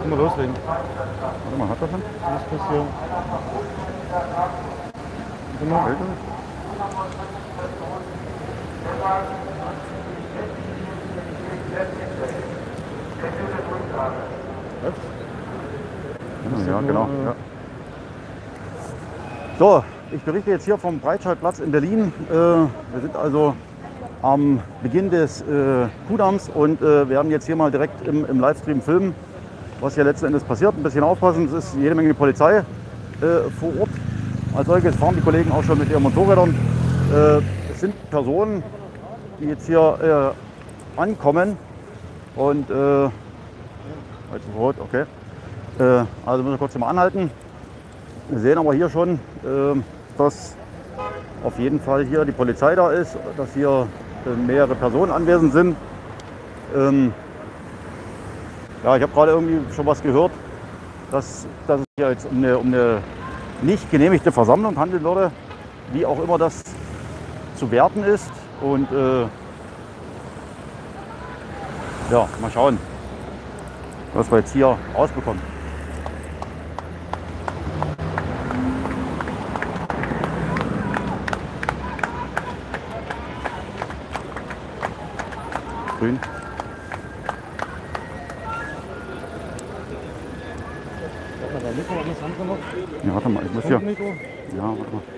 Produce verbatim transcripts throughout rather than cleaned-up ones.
Können wir loslegen? Warte mal, hat er schon? Das ist hier. Genau. Hält er? Ja, genau. Ja. So, ich berichte jetzt hier vom Breitscheidplatz in Berlin. Äh, wir sind also am Beginn des äh, Kuhdamms und äh, werden jetzt hier mal direkt im, im Livestream filmen, was hier letzten Endes passiert. Ein bisschen aufpassen, es ist jede Menge Polizei äh, vor Ort. Als solches fahren die Kollegen auch schon mit ihren Motorrädern. Äh, es sind Personen, die jetzt hier äh, ankommen und äh, jetzt ist rot, okay. Äh, also müssen wir kurz mal anhalten. Wir sehen aber hier schon, äh, dass auf jeden Fall hier die Polizei da ist, dass hier äh, mehrere Personen anwesend sind. Ähm, ja, ich habe gerade irgendwie schon was gehört, dass, dass es hier jetzt um eine, um eine nicht genehmigte Versammlung handeln würde, wie auch immer das zu werten ist. Und äh, ja, mal schauen, was wir jetzt hier rausbekommen. Grün. Ja, warte mal, ich muss hier. Ja, warte mal.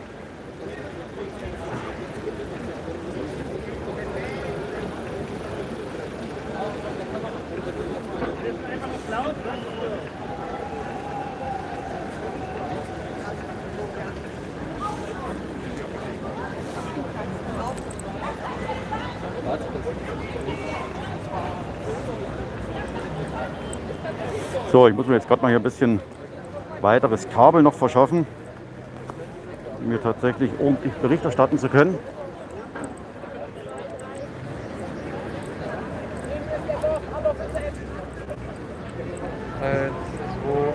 So, ich muss mir jetzt gerade mal hier ein bisschen weiteres Kabel noch verschaffen, um mir tatsächlich ordentlich Bericht erstatten zu können. Eins, zwei.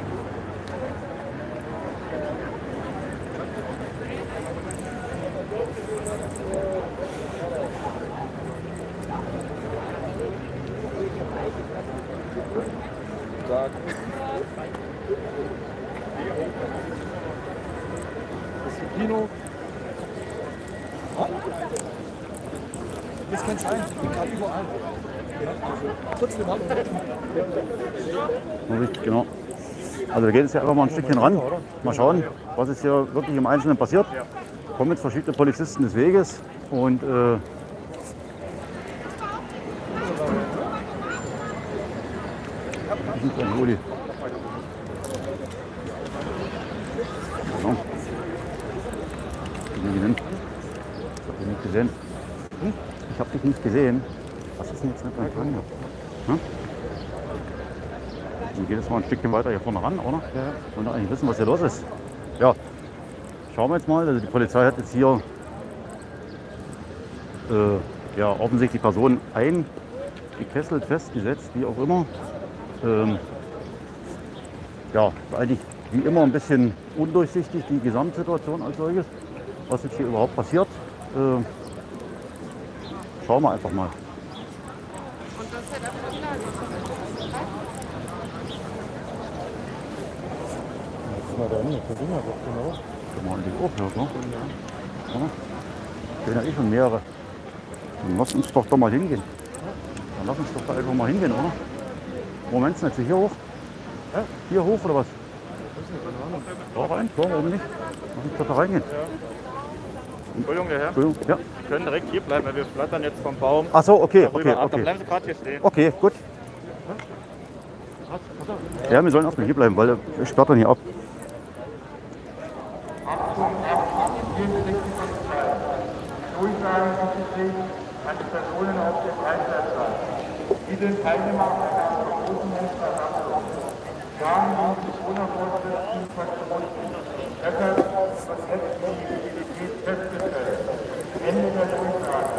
Das ist Kino. Das kann sein, ich kann überall. Kurz eine Wand. Genau. Also wir gehen jetzt ja einfach mal ein Stückchen ran. Mal schauen, was ist hier wirklich im Einzelnen passiert. Kommen jetzt verschiedene Polizisten des Weges und äh, Juli. Genau. Ich habe dich nicht gesehen. Ich habe dich nicht gesehen. Was ist denn jetzt mit deinem Plan? Hm? Dann geht es mal ein Stückchen weiter hier vorne ran, oder? Ja. Und eigentlich wissen, was hier los ist. Ja, schauen wir jetzt mal. Also die Polizei hat jetzt hier äh, ja, offensichtlich Personen eingekesselt, festgesetzt, wie auch immer. Ähm, ja, eigentlich wie immer ein bisschen undurchsichtig, die Gesamtsituation als solches. Was jetzt hier überhaupt passiert, äh, schauen wir einfach mal. Na dann, das ist immer doch genau. Guck mal in die Ohrpörse, ne? Ja. Ich bin ja eh schon mehrere. Dann lass uns doch da mal hingehen. Dann lass uns doch da einfach mal hingehen, oder? Moment, jetzt hier hoch? Ja? Hier hoch oder was? Da rein? So, warum nicht? Lass uns doch da reingehen. Ja. Entschuldigung, der Herr. Entschuldigung, ja. Sie können direkt hier bleiben, weil wir flattern jetzt vom Baum. Ach so, okay, darüber okay, ab. Dann okay. bleiben Sie gerade hier stehen. Okay, gut. Ja, wir sollen erstmal hier bleiben, weil wir starten hier ab. Durchsagen sich an die Personen auf dem Breitscheidplatz. Die sind Teilnehmer an der verbotenen Versammlung. Gaben die sich unerfolgten verschwunden. Deshalb wird jetzt die Identität festgestellt. Ende der Durchsage.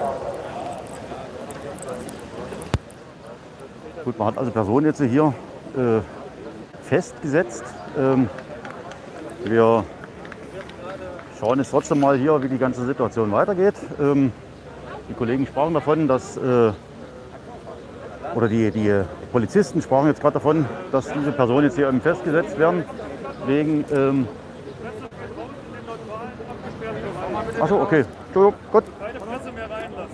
Gut, man hat also Personen jetzt hier äh, festgesetzt. Ähm, wir schauen jetzt trotzdem mal hier, wie die ganze Situation weitergeht. Ähm, die Kollegen sprachen davon, dass äh, oder die, die Polizisten sprachen jetzt gerade davon, dass diese Personen jetzt hier eben festgesetzt werden, wegen... Ähm Achso, okay. Entschuldigung, gut. Keine Presse mehr reinlassen.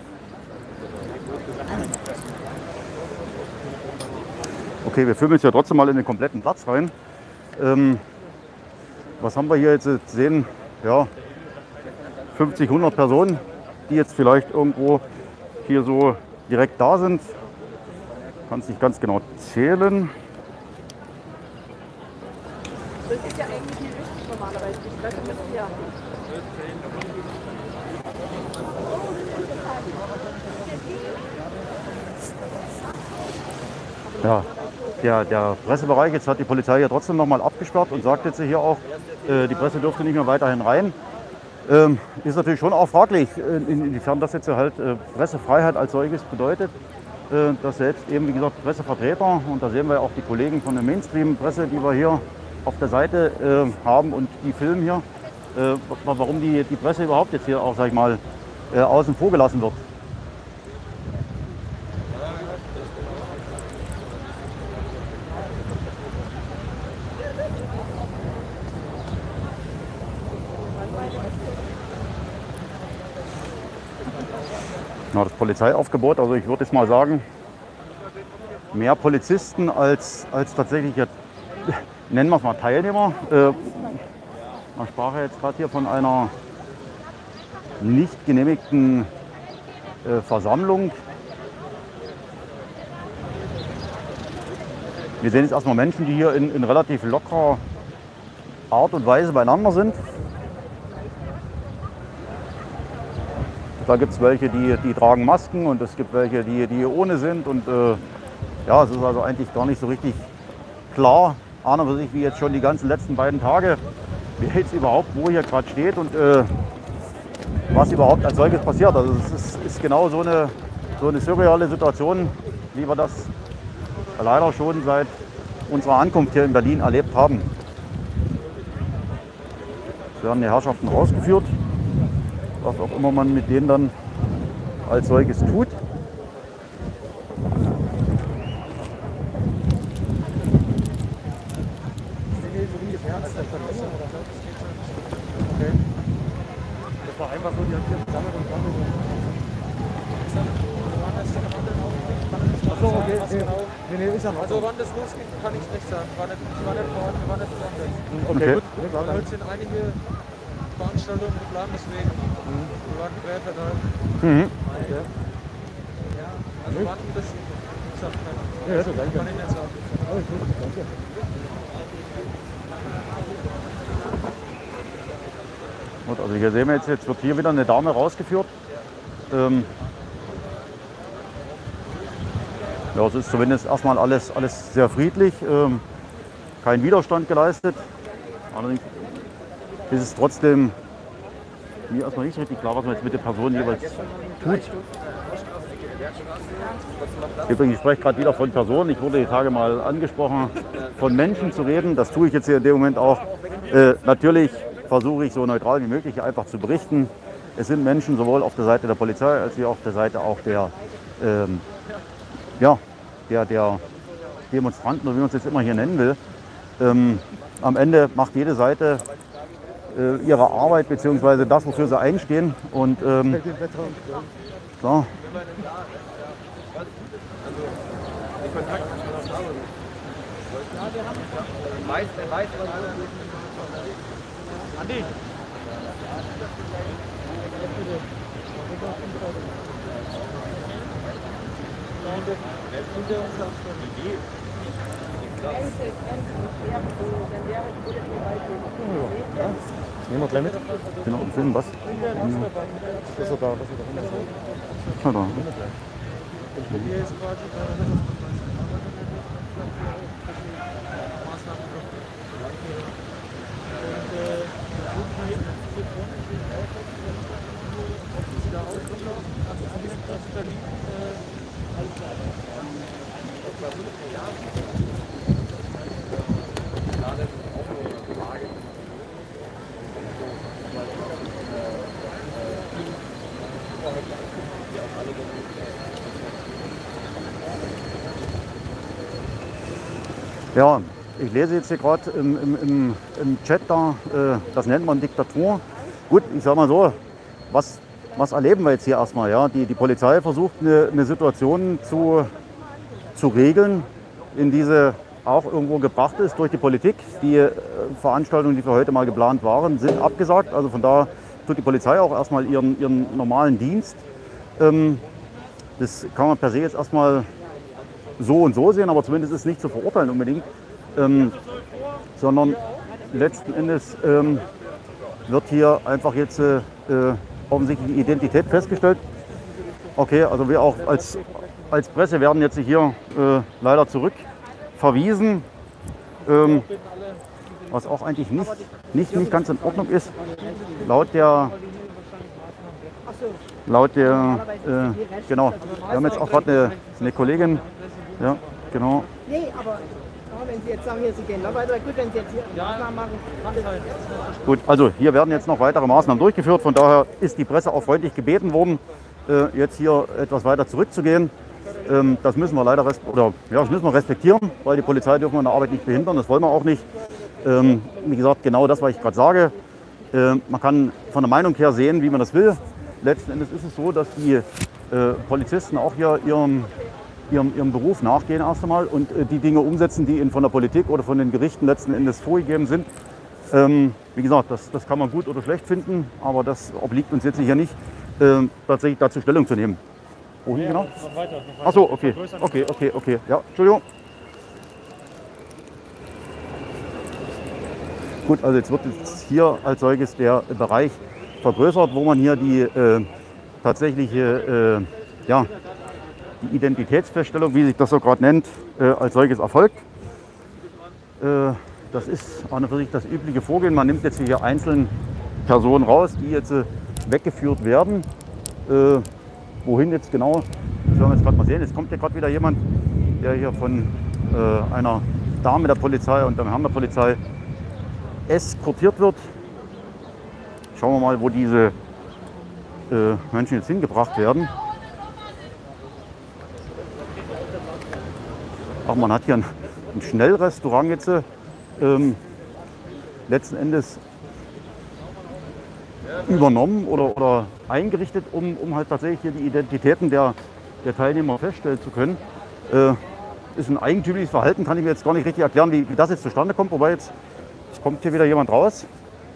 Okay, wir filmen jetzt ja trotzdem mal in den kompletten Platz rein. Ähm, was haben wir hier jetzt sehen? Ja, fünfzig, hundert Personen, die jetzt vielleicht irgendwo hier so direkt da sind. Kann es nicht ganz genau zählen. Das ist ja eigentlich nicht wichtig normalerweise. Die Presse müssen ja. Ja, der, der Pressebereich, jetzt hat die Polizei ja trotzdem noch mal abgesperrt und sagt jetzt hier auch, äh, die Presse dürfte nicht mehr weiterhin rein. Ähm, ist natürlich schon auch fraglich, in, inwiefern das jetzt halt äh, Pressefreiheit als solches bedeutet. Äh, dass selbst eben, wie gesagt, Pressevertreter, und da sehen wir auch die Kollegen von der Mainstream-Presse, die wir hier auf der Seite äh, haben und die filmen hier, äh, warum die, die Presse überhaupt jetzt hier auch, sag ich mal, äh, außen vor gelassen wird. Na, das Polizeiaufgebot, also ich würde jetzt mal sagen, mehr Polizisten als, als tatsächlich, jetzt, nennen wir es mal Teilnehmer. Äh, man sprach ja jetzt gerade hier von einer nicht genehmigten äh, Versammlung. Wir sehen jetzt erstmal Menschen, die hier in, in relativ lockerer Art und Weise beieinander sind. Da gibt es welche, die, die tragen Masken, und es gibt welche, die, die ohne sind. Und äh, ja, es ist also eigentlich gar nicht so richtig klar, an und für sich, wie jetzt schon die ganzen letzten beiden Tage, wer jetzt überhaupt wo hier gerade steht und äh, was überhaupt als solches passiert. Also es ist, ist genau so eine, so eine surreale Situation, wie wir das leider schon seit unserer Ankunft hier in Berlin erlebt haben. Es werden die Herrschaften rausgeführt, was auch immer man mit denen dann als solches tut. Das war einfach so, die haben hier gesammelt und gesammelt. Achso, okay. Nee, nee, ist ja noch. Also wann das losgeht, kann ich nicht sagen. War nicht, ich war nicht vor Ort, wir waren nicht zusammen. Okay, Okay. gut. Wir sind einige Veranstaltungen geplant, deswegen wir waren quer verteilt. Mhm. Ja, also wann das, wie gesagt, kann, Ja, so, danke. kann ich nicht sagen. Alles gut, danke. Gut, also hier sehen wir jetzt, jetzt wird hier wieder eine Dame rausgeführt. Ähm ja, es ist zumindest erstmal alles, alles sehr friedlich, ähm kein Widerstand geleistet. Allerdings ist es trotzdem mir erstmal nicht so richtig klar, was man jetzt mit der Person jeweils tut. Übrigens, ich spreche gerade wieder von Personen. Ich wurde die Tage mal angesprochen, von Menschen zu reden. Das tue ich jetzt hier in dem Moment auch. Äh, natürlich versuche ich so neutral wie möglich einfach zu berichten. Es sind Menschen sowohl auf der Seite der Polizei als auch auf der Seite auch der, ähm, ja, der, der Demonstranten, oder wie man es jetzt immer hier nennen will. Ähm, am Ende macht jede Seite äh, ihre Arbeit bzw. das, wofür sie einstehen. Und ähm, klar. Andi! Nehmen wir gleich mit. Genau, im Film was? Das ist er da, was er da hinten Ja, da. Hier ist quasi Maßnahmen. Und äh, da auch also das Berlin Ja, ich lese jetzt hier gerade im, im, im, im Chat da, äh, das nennt man Diktatur. Gut, ich sag mal so, was, was erleben wir jetzt hier erstmal? Ja? Die, die Polizei versucht eine, eine Situation zu, zu regeln, in diese auch irgendwo gebracht ist durch die Politik. Die äh, Veranstaltungen, die für heute mal geplant waren, sind abgesagt. Also von da tut die Polizei auch erstmal ihren, ihren normalen Dienst. Ähm, das kann man per se jetzt erstmal so und so sehen, aber zumindest ist es nicht zu verurteilen unbedingt. Ähm, sondern letzten Endes ähm, wird hier einfach jetzt äh, offensichtlich die Identität festgestellt. Okay, also wir auch als, als Presse werden jetzt hier äh, leider zurück verwiesen, ähm, was auch eigentlich nicht, nicht, nicht ganz in Ordnung ist. Laut der, laut der äh, genau, wir haben jetzt auch gerade eine, eine Kollegin, ja, genau. Nee, aber wenn Sie jetzt sagen, hier, Sie gehen noch weiter, gut, wenn Sie jetzt hier Maßnahmen machen. Gut, also hier werden jetzt noch weitere Maßnahmen durchgeführt, von daher ist die Presse auch freundlich gebeten worden, äh, jetzt hier etwas weiter zurückzugehen. Ähm, das müssen wir leider oder, ja, das müssen wir respektieren, weil die Polizei dürfen wir in der Arbeit nicht behindern, das wollen wir auch nicht. Ähm, wie gesagt, genau das, was ich gerade sage. Äh, man kann von der Meinung her sehen, wie man das will. Letzten Endes ist es so, dass die äh, Polizisten auch hier ihrem, ihrem, ihrem Beruf nachgehen erst einmal und äh, die Dinge umsetzen, die ihnen von der Politik oder von den Gerichten letzten Endes vorgegeben sind. Ähm, wie gesagt, das, das kann man gut oder schlecht finden, aber das obliegt uns jetzt hier nicht, äh, tatsächlich dazu Stellung zu nehmen. Wohin genau? Noch weiter, noch weiter. Ach so, okay, okay, okay, okay. Ja, Entschuldigung. Gut, also jetzt wird jetzt hier als solches der Bereich vergrößert, wo man hier die äh, tatsächliche äh, ja, die Identitätsfeststellung, wie sich das so gerade nennt, äh, als solches erfolgt. Äh, das ist an und für sich das übliche Vorgehen. Man nimmt jetzt hier einzelne Personen raus, die jetzt äh, weggeführt werden. Äh, wohin jetzt genau, das werden wir jetzt gerade mal sehen. Jetzt kommt hier gerade wieder jemand, der hier von äh, einer Dame der Polizei und einem Herrn der Polizei eskortiert wird. Schauen wir mal, wo diese äh, Menschen jetzt hingebracht werden. Ach, man hat hier ein, ein Schnellrestaurant jetzt ähm, letzten Endes übernommen oder, oder eingerichtet, um, um halt tatsächlich hier die Identitäten der, der Teilnehmer feststellen zu können. Äh, ist ein eigentümliches Verhalten, kann ich mir jetzt gar nicht richtig erklären, wie, wie das jetzt zustande kommt. Wobei jetzt kommt hier wieder jemand raus.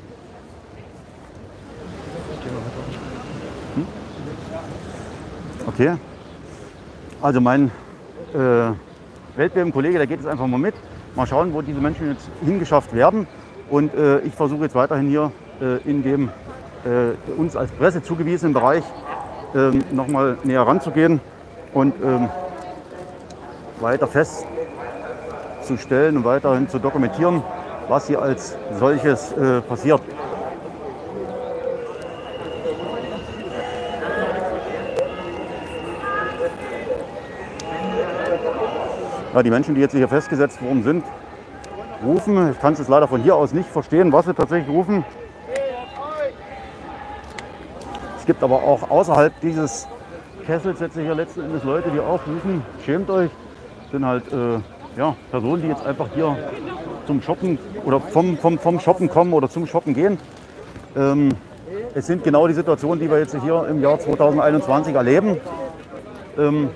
Hm? Okay. Also mein äh, Weltbeben-Kollege, der geht jetzt einfach mal mit. Mal schauen, wo diese Menschen jetzt hingeschafft werden. Und äh, ich versuche jetzt weiterhin hier äh, in dem äh, uns als Presse zugewiesenen Bereich äh, nochmal näher ranzugehen und äh, weiter festzustellen und weiterhin zu dokumentieren, was hier als solches äh, passiert. Ja, die Menschen, die jetzt hier festgesetzt worden sind, rufen. Ich kann es jetzt leider von hier aus nicht verstehen, was sie tatsächlich rufen. Es gibt aber auch außerhalb dieses Kessels jetzt hier letzten Endes Leute, die auch rufen, schämt euch. Das sind halt äh, ja, Personen, die jetzt einfach hier zum Shoppen oder vom, vom, vom Shoppen kommen oder zum Shoppen gehen. Ähm, es sind genau die Situationen, die wir jetzt hier im Jahr zweitausendeinundzwanzig erleben. Ähm,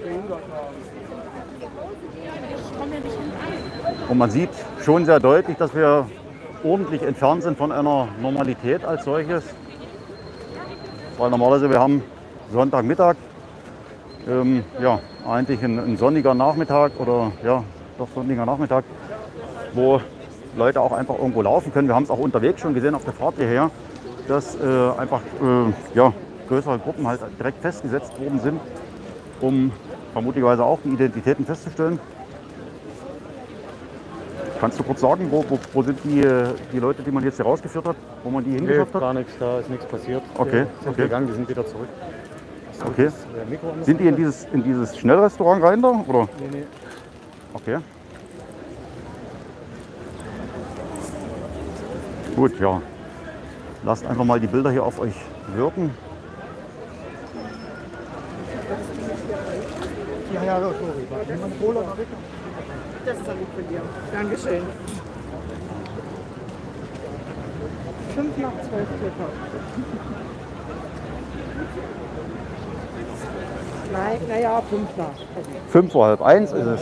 und man sieht schon sehr deutlich, dass wir ordentlich entfernt sind von einer Normalität als solches. Weil normalerweise wir haben Sonntagmittag, ähm, ja, eigentlich ein, ein sonniger Nachmittag oder ja, doch sonniger Nachmittag, wo Leute auch einfach irgendwo laufen können. Wir haben es auch unterwegs schon gesehen auf der Fahrt hierher, dass äh, einfach äh, ja, größere Gruppen halt direkt festgesetzt worden sind, um vermutlicherweise auch die Identitäten festzustellen. Kannst du kurz sagen, wo, wo, wo sind die, die Leute, die man jetzt hier rausgeführt hat, wo man die hingeschafft Nee, hat? gar nichts, da ist nichts passiert. Okay, Die sind okay. gegangen, die sind wieder zurück. Okay. Das, äh, Mikro an das Sind die in dieses, in dieses Schnellrestaurant rein da? Oder? Nee, nee. Okay. Gut, ja. Lasst einfach mal die Bilder hier auf euch wirken. Ja, ja, sorry. Cola da weg. Das ist ja lieb von dir. Dankeschön. Fünf nach zwölf Meter. Nein, naja, fünf nach. Fünf vor halb eins ist es.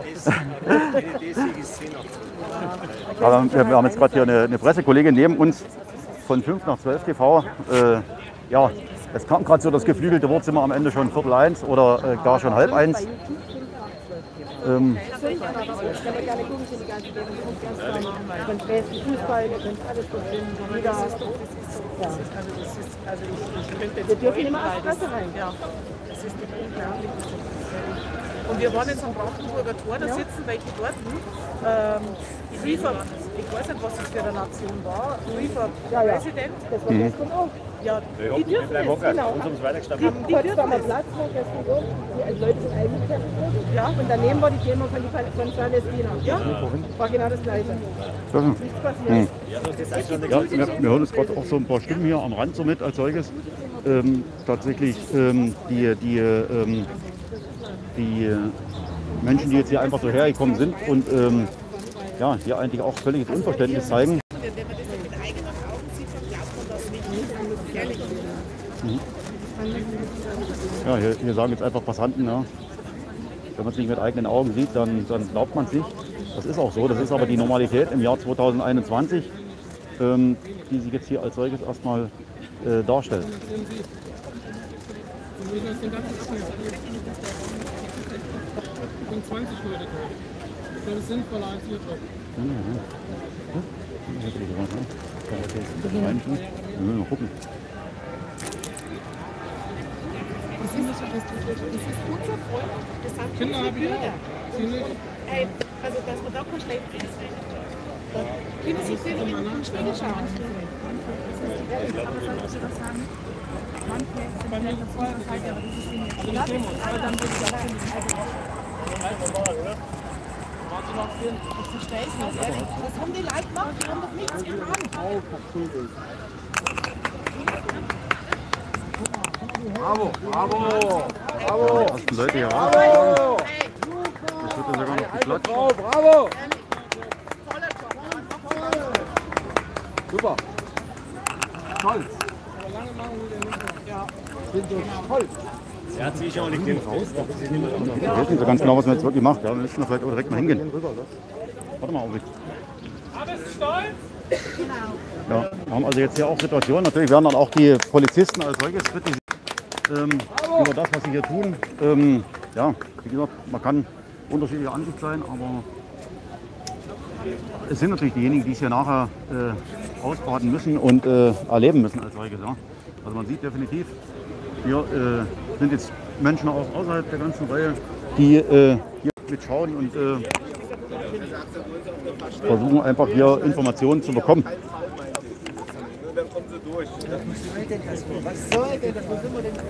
Aber wir, wir haben jetzt gerade hier eine, eine Pressekollegin neben uns von fünf nach zwölf T V. Äh, ja, es kam gerade so das geflügelte Wort, sind wir am Ende schon Viertel eins oder äh, gar schon halb eins. Ähm, Fußball, ihr könnt alles bestimmen. Jeder. Ja. Wir dürfen immer auf die Presse rein. Ja, das ist doch unglaublich. Und wir waren jetzt am Brandenburger Tor, da sitzen welche dort. Ähm, Reefer, ich weiß nicht, was das für eine Nation war. Reefer Ja, ja. Präsident. Das war gestern auch. Ja, die dürfen es, genau. Die, die Potsdamer Platz war gestern auch. Die Leute sind eingekehrt. Ja. Und daneben war die Thema von, die, von Palästina. Ja. War genau das Gleiche. dürfen. Nichts passiert. Ja, wir, wir hören jetzt gerade auch so ein paar Stimmen hier am Rand so mit als solches. Ähm, tatsächlich ähm, die, die, ähm, die äh, Menschen, die jetzt hier einfach so hergekommen sind und ähm, ja, hier eigentlich auch völliges Unverständnis zeigen. Wenn man das mit eigenen Augen sieht, dann glaubt man das nicht. Ehrlich. Ja, hier, hier sagen jetzt einfach Passanten, ja, wenn man es nicht mit eigenen Augen sieht, dann, dann glaubt man es nicht. Das ist auch so, das ist aber die Normalität im Jahr zweitausendeinundzwanzig, ähm, die sich jetzt hier als solches erstmal äh, darstellt. Und zwanzig Leute tot. Ich glaube, es ist sinnvoller als ihr Job. Mal gucken. Das ist, das ist unser Volk, das sind Kinder unsere habe ich Bürger. auch. Sie nicht. Ey, also, dass man da kein Schlepp ist. Da können sich die in den Spiegel schauen. Ich verstehe es nicht, ehrlich. Was haben die Leute gemacht? Die haben doch nichts getan. Bravo, bravo, bravo. Die ersten Leute hier rausgegangen. Jetzt wird er sogar noch geklatscht. Bravo, bravo. Super. Toll. Sind so toll. Wir wissen so ganz genau, was man jetzt wirklich macht. Ja, wir müssen da vielleicht auch direkt mal hingehen. Warte mal, Augenblick. Ja, wir haben also jetzt hier auch Situationen. Natürlich werden dann auch die Polizisten als solches kritisiert ähm, über das, was sie hier tun. Ähm, ja, wie gesagt, man kann unterschiedlicher Ansicht sein, aber es sind natürlich diejenigen, die es hier nachher äh, ausbaden müssen und äh, erleben müssen als solches. Ja. Also man sieht definitiv, hier äh, sind jetzt Menschen auch außerhalb der ganzen Reihe, die äh, hier mitschauen und äh, versuchen einfach hier Informationen zu bekommen. Was soll denn das? Wo sind wir denn?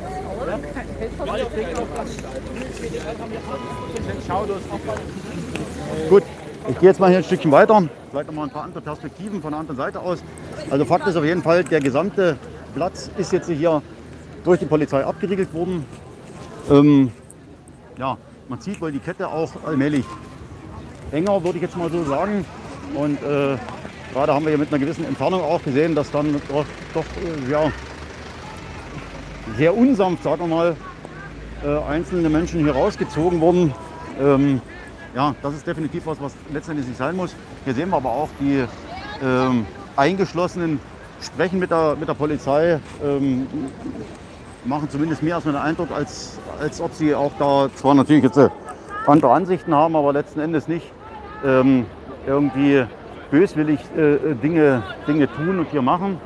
Gut, ich gehe jetzt mal hier ein Stückchen weiter, vielleicht noch mal ein paar andere Perspektiven von der anderen Seite aus. Also Fakt ist auf jeden Fall, der gesamte Platz ist jetzt hier durch die Polizei abgeriegelt worden. Ähm, ja, man sieht wohl die Kette auch allmählich enger, würde ich jetzt mal so sagen. Und äh, gerade haben wir hier mit einer gewissen Entfernung auch gesehen, dass dann doch, doch äh, ja, sehr unsanft, sagen wir mal, äh, einzelne Menschen hier rausgezogen wurden. Ähm, ja, das ist definitiv was, was letztendlich nicht sein muss. Hier sehen wir aber auch die ähm, Eingeschlossenen sprechen mit der, mit der Polizei, ähm, machen zumindest mehr erstmal den Eindruck, als, als ob sie auch da zwar natürlich jetzt äh, andere Ansichten haben, aber letzten Endes nicht ähm, irgendwie böswillig äh, Dinge, Dinge tun und hier machen.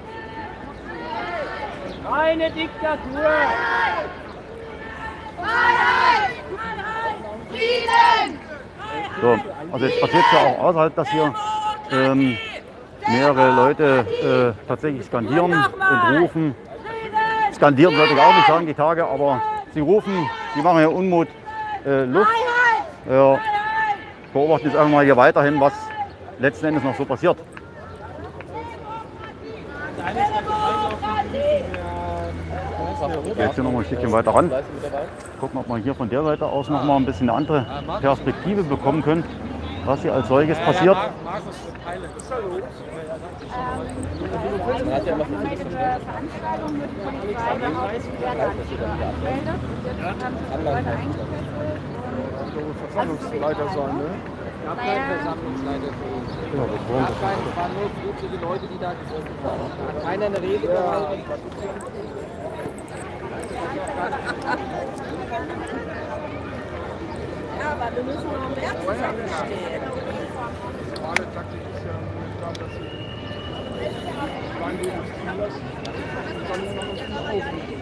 Keine Diktatur! So, also jetzt passiert es ja auch außerhalb, dass hier ähm, mehrere Leute äh, tatsächlich skandieren und rufen. Skandieren sollte ich auch nicht sagen, die Tage, aber sie rufen, die machen hier Unmut, äh, Luft. Ja, beobachten jetzt einfach mal hier weiterhin, was letzten Endes noch so passiert. Ich gehe jetzt hier noch mal ein Stückchen weiter ran. Gucken, ob wir hier von der Seite aus noch mal ein bisschen eine andere Perspektive bekommen können, was hier als solches passiert. Versammlungsleiter sein, ne? Ich habe keinen Versammlungsleiter für uns. Ja, das wollen Es waren nur gute Leute, die da gesessen haben. Da hat keiner eine Rede gehalten. Ja, aber wir müssen noch mehr zusammenstehen. Die normale Taktik ist ja momentan, dass sie Kleinleben zulassen und dann nur noch ein bisschen aufrufen.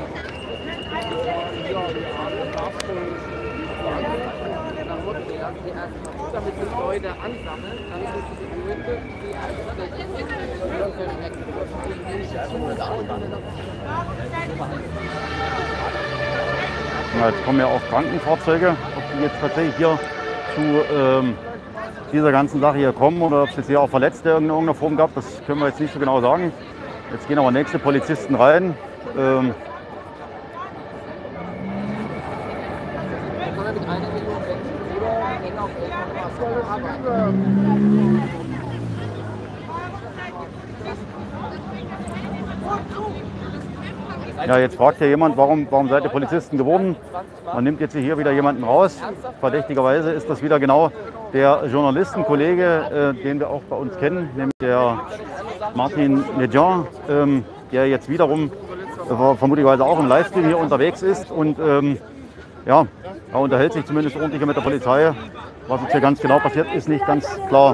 Ja, die Nachfolge. Damit die Leute ansammeln, dann ist es die Gründe, die Ja, jetzt kommen ja auch Krankenfahrzeuge, ob die jetzt tatsächlich hier zu ähm, dieser ganzen Sache hier kommen oder ob es jetzt hier auch Verletzte in irgendeiner Form gab, das können wir jetzt nicht so genau sagen. Jetzt gehen aber nächste Polizisten rein. Ähm, Ja, jetzt fragt ja jemand, warum, warum seid ihr Polizisten geworden? Man nimmt jetzt hier wieder jemanden raus. Verdächtigerweise ist das wieder genau der Journalistenkollege, äh, den wir auch bei uns kennen, nämlich der Martin Nedjan, ähm, der jetzt wiederum äh, vermutlicherweise auch im Livestream hier unterwegs ist. Und ähm, ja, er unterhält sich zumindest ordentlich mit der Polizei. Was jetzt hier ganz genau passiert, ist nicht ganz klar.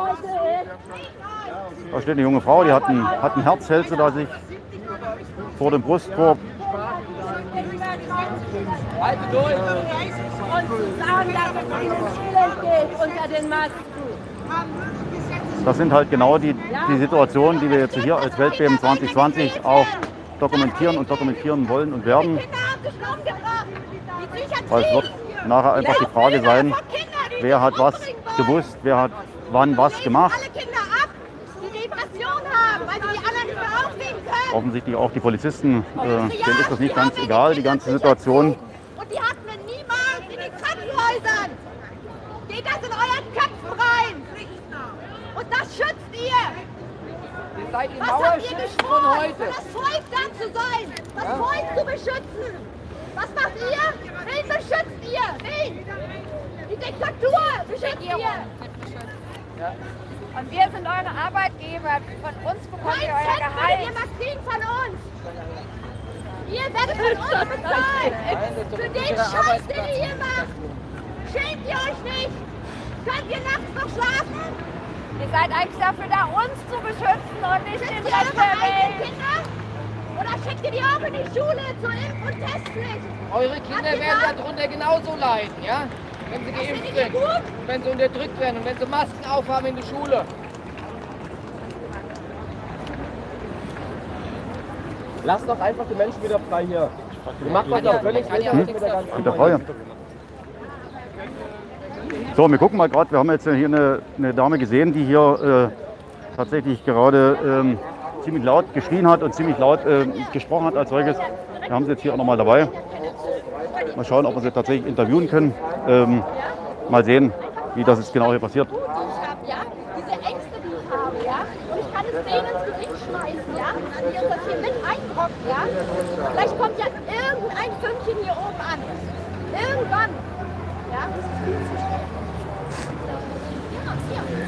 Da steht eine junge Frau, die hat ein, hat ein Herz, hält sie da sich vor dem Brustkorb. Halt durch! Und sagen, dass es ihnen schlecht geht unter den Masken. Das sind halt genau die, die Situationen, die wir jetzt hier als Weltbeben zwanzig zwanzig auch dokumentieren und dokumentieren wollen und werden. Weil es wird nachher einfach die Frage sein, wer hat was gewusst, wer hat wann was gemacht. Offensichtlich auch die Polizisten, äh, denen ist das nicht ganz egal, die ganze Situation. Und die hatten wir niemals in den Krankenhäusern. Geht das in euren Köpfen rein? Und das schützt ihr. Ihr seid die Was habt ihr Mauerschützen von geschworen? heute. Das Volk da zu sein, das Ja. Volk zu beschützen. Was macht ihr? Wen beschützt ihr? Wen? Die Diktatur beschützt ihr. Ja. Und wir sind eure Arbeitgeber. Von uns bekommt ihr euer Gehalt. Ihr was kriegen von uns. Ihr werdet von uns bezahlt. Für den Scheiß, den ihr hier macht. Schämt ihr euch nicht? Könnt ihr nachts noch schlafen? Ihr seid eigentlich dafür da, uns zu beschützen und nicht den Rest der Welt. Kinder? Oder schickt ihr die auch in die Schule zur Impf- und Testpflicht? Eure Kinder werden darunter genauso leiden, ja? Wenn sie geimpft sind, und wenn sie unterdrückt werden und wenn sie Masken aufhaben in der Schule. Lasst doch einfach die Menschen wieder frei hier. Ihr macht das doch völlig lächerlich mit der ganzen Mit der Frage. So, wir gucken mal gerade, wir haben jetzt hier eine, eine Dame gesehen, die hier äh, tatsächlich gerade ähm, ziemlich laut geschrien hat und ziemlich laut äh, gesprochen hat als solches. Wir haben sie jetzt hier auch nochmal dabei. Mal schauen, ob wir sie tatsächlich interviewen können. Ähm, mal sehen, wie das jetzt genau hier passiert. Ja, diese Ängste, die ich habe, ja, und ich kann es denen ins Gesicht schmeißen, ja, die uns das hier mit einbrocken, ja. Vielleicht kommt ja irgendein Fünkchen hier oben an. Irgendwann, ja. Ja, hier.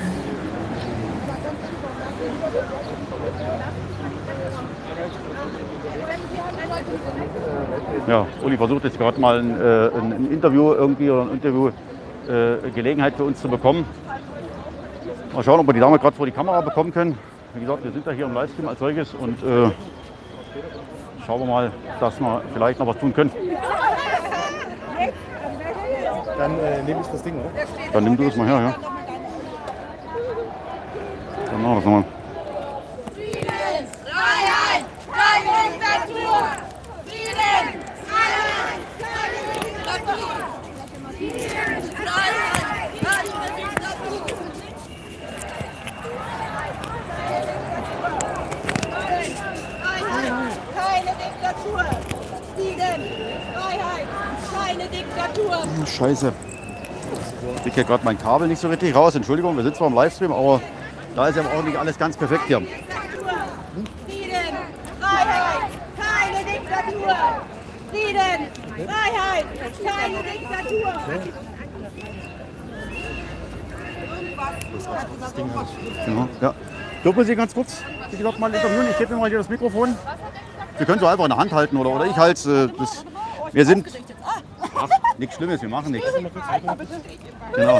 Ja, Uli versucht jetzt gerade mal ein, äh, ein, ein Interview irgendwie oder eine Interviewgelegenheit äh, für uns zu bekommen. Mal schauen, ob wir die Dame gerade vor die Kamera bekommen können. Wie gesagt, wir sind ja hier im Livestream als solches und äh, schauen wir mal, dass wir vielleicht noch was tun können. Dann äh, nehme ich das Ding, oder? Dann nimm du es mal her, ja. Dann machen wir das nochmal. Freiheit, keine Diktatur! Frieden, Freiheit, keine Diktatur! Frieden, Freiheit, keine Diktatur! Freiheit, keine Diktatur! Scheiße. Ich kriege hier gerade mein Kabel nicht so richtig raus. Entschuldigung, wir sind zwar im Livestream, aber da ist ja auch nicht alles ganz perfekt hier. Frieden, Freiheit, keine Diktatur. Frieden, Freiheit, keine Diktatur. Genau, ja. Dürfen Sie ganz kurz, wie gesagt, mal interviewen? Ich gebe mir mal hier das Mikrofon. Sie können so einfach in der Hand halten oder, oder ich halte es. Wir sind. Ach, nichts Schlimmes, wir machen nichts. Genau.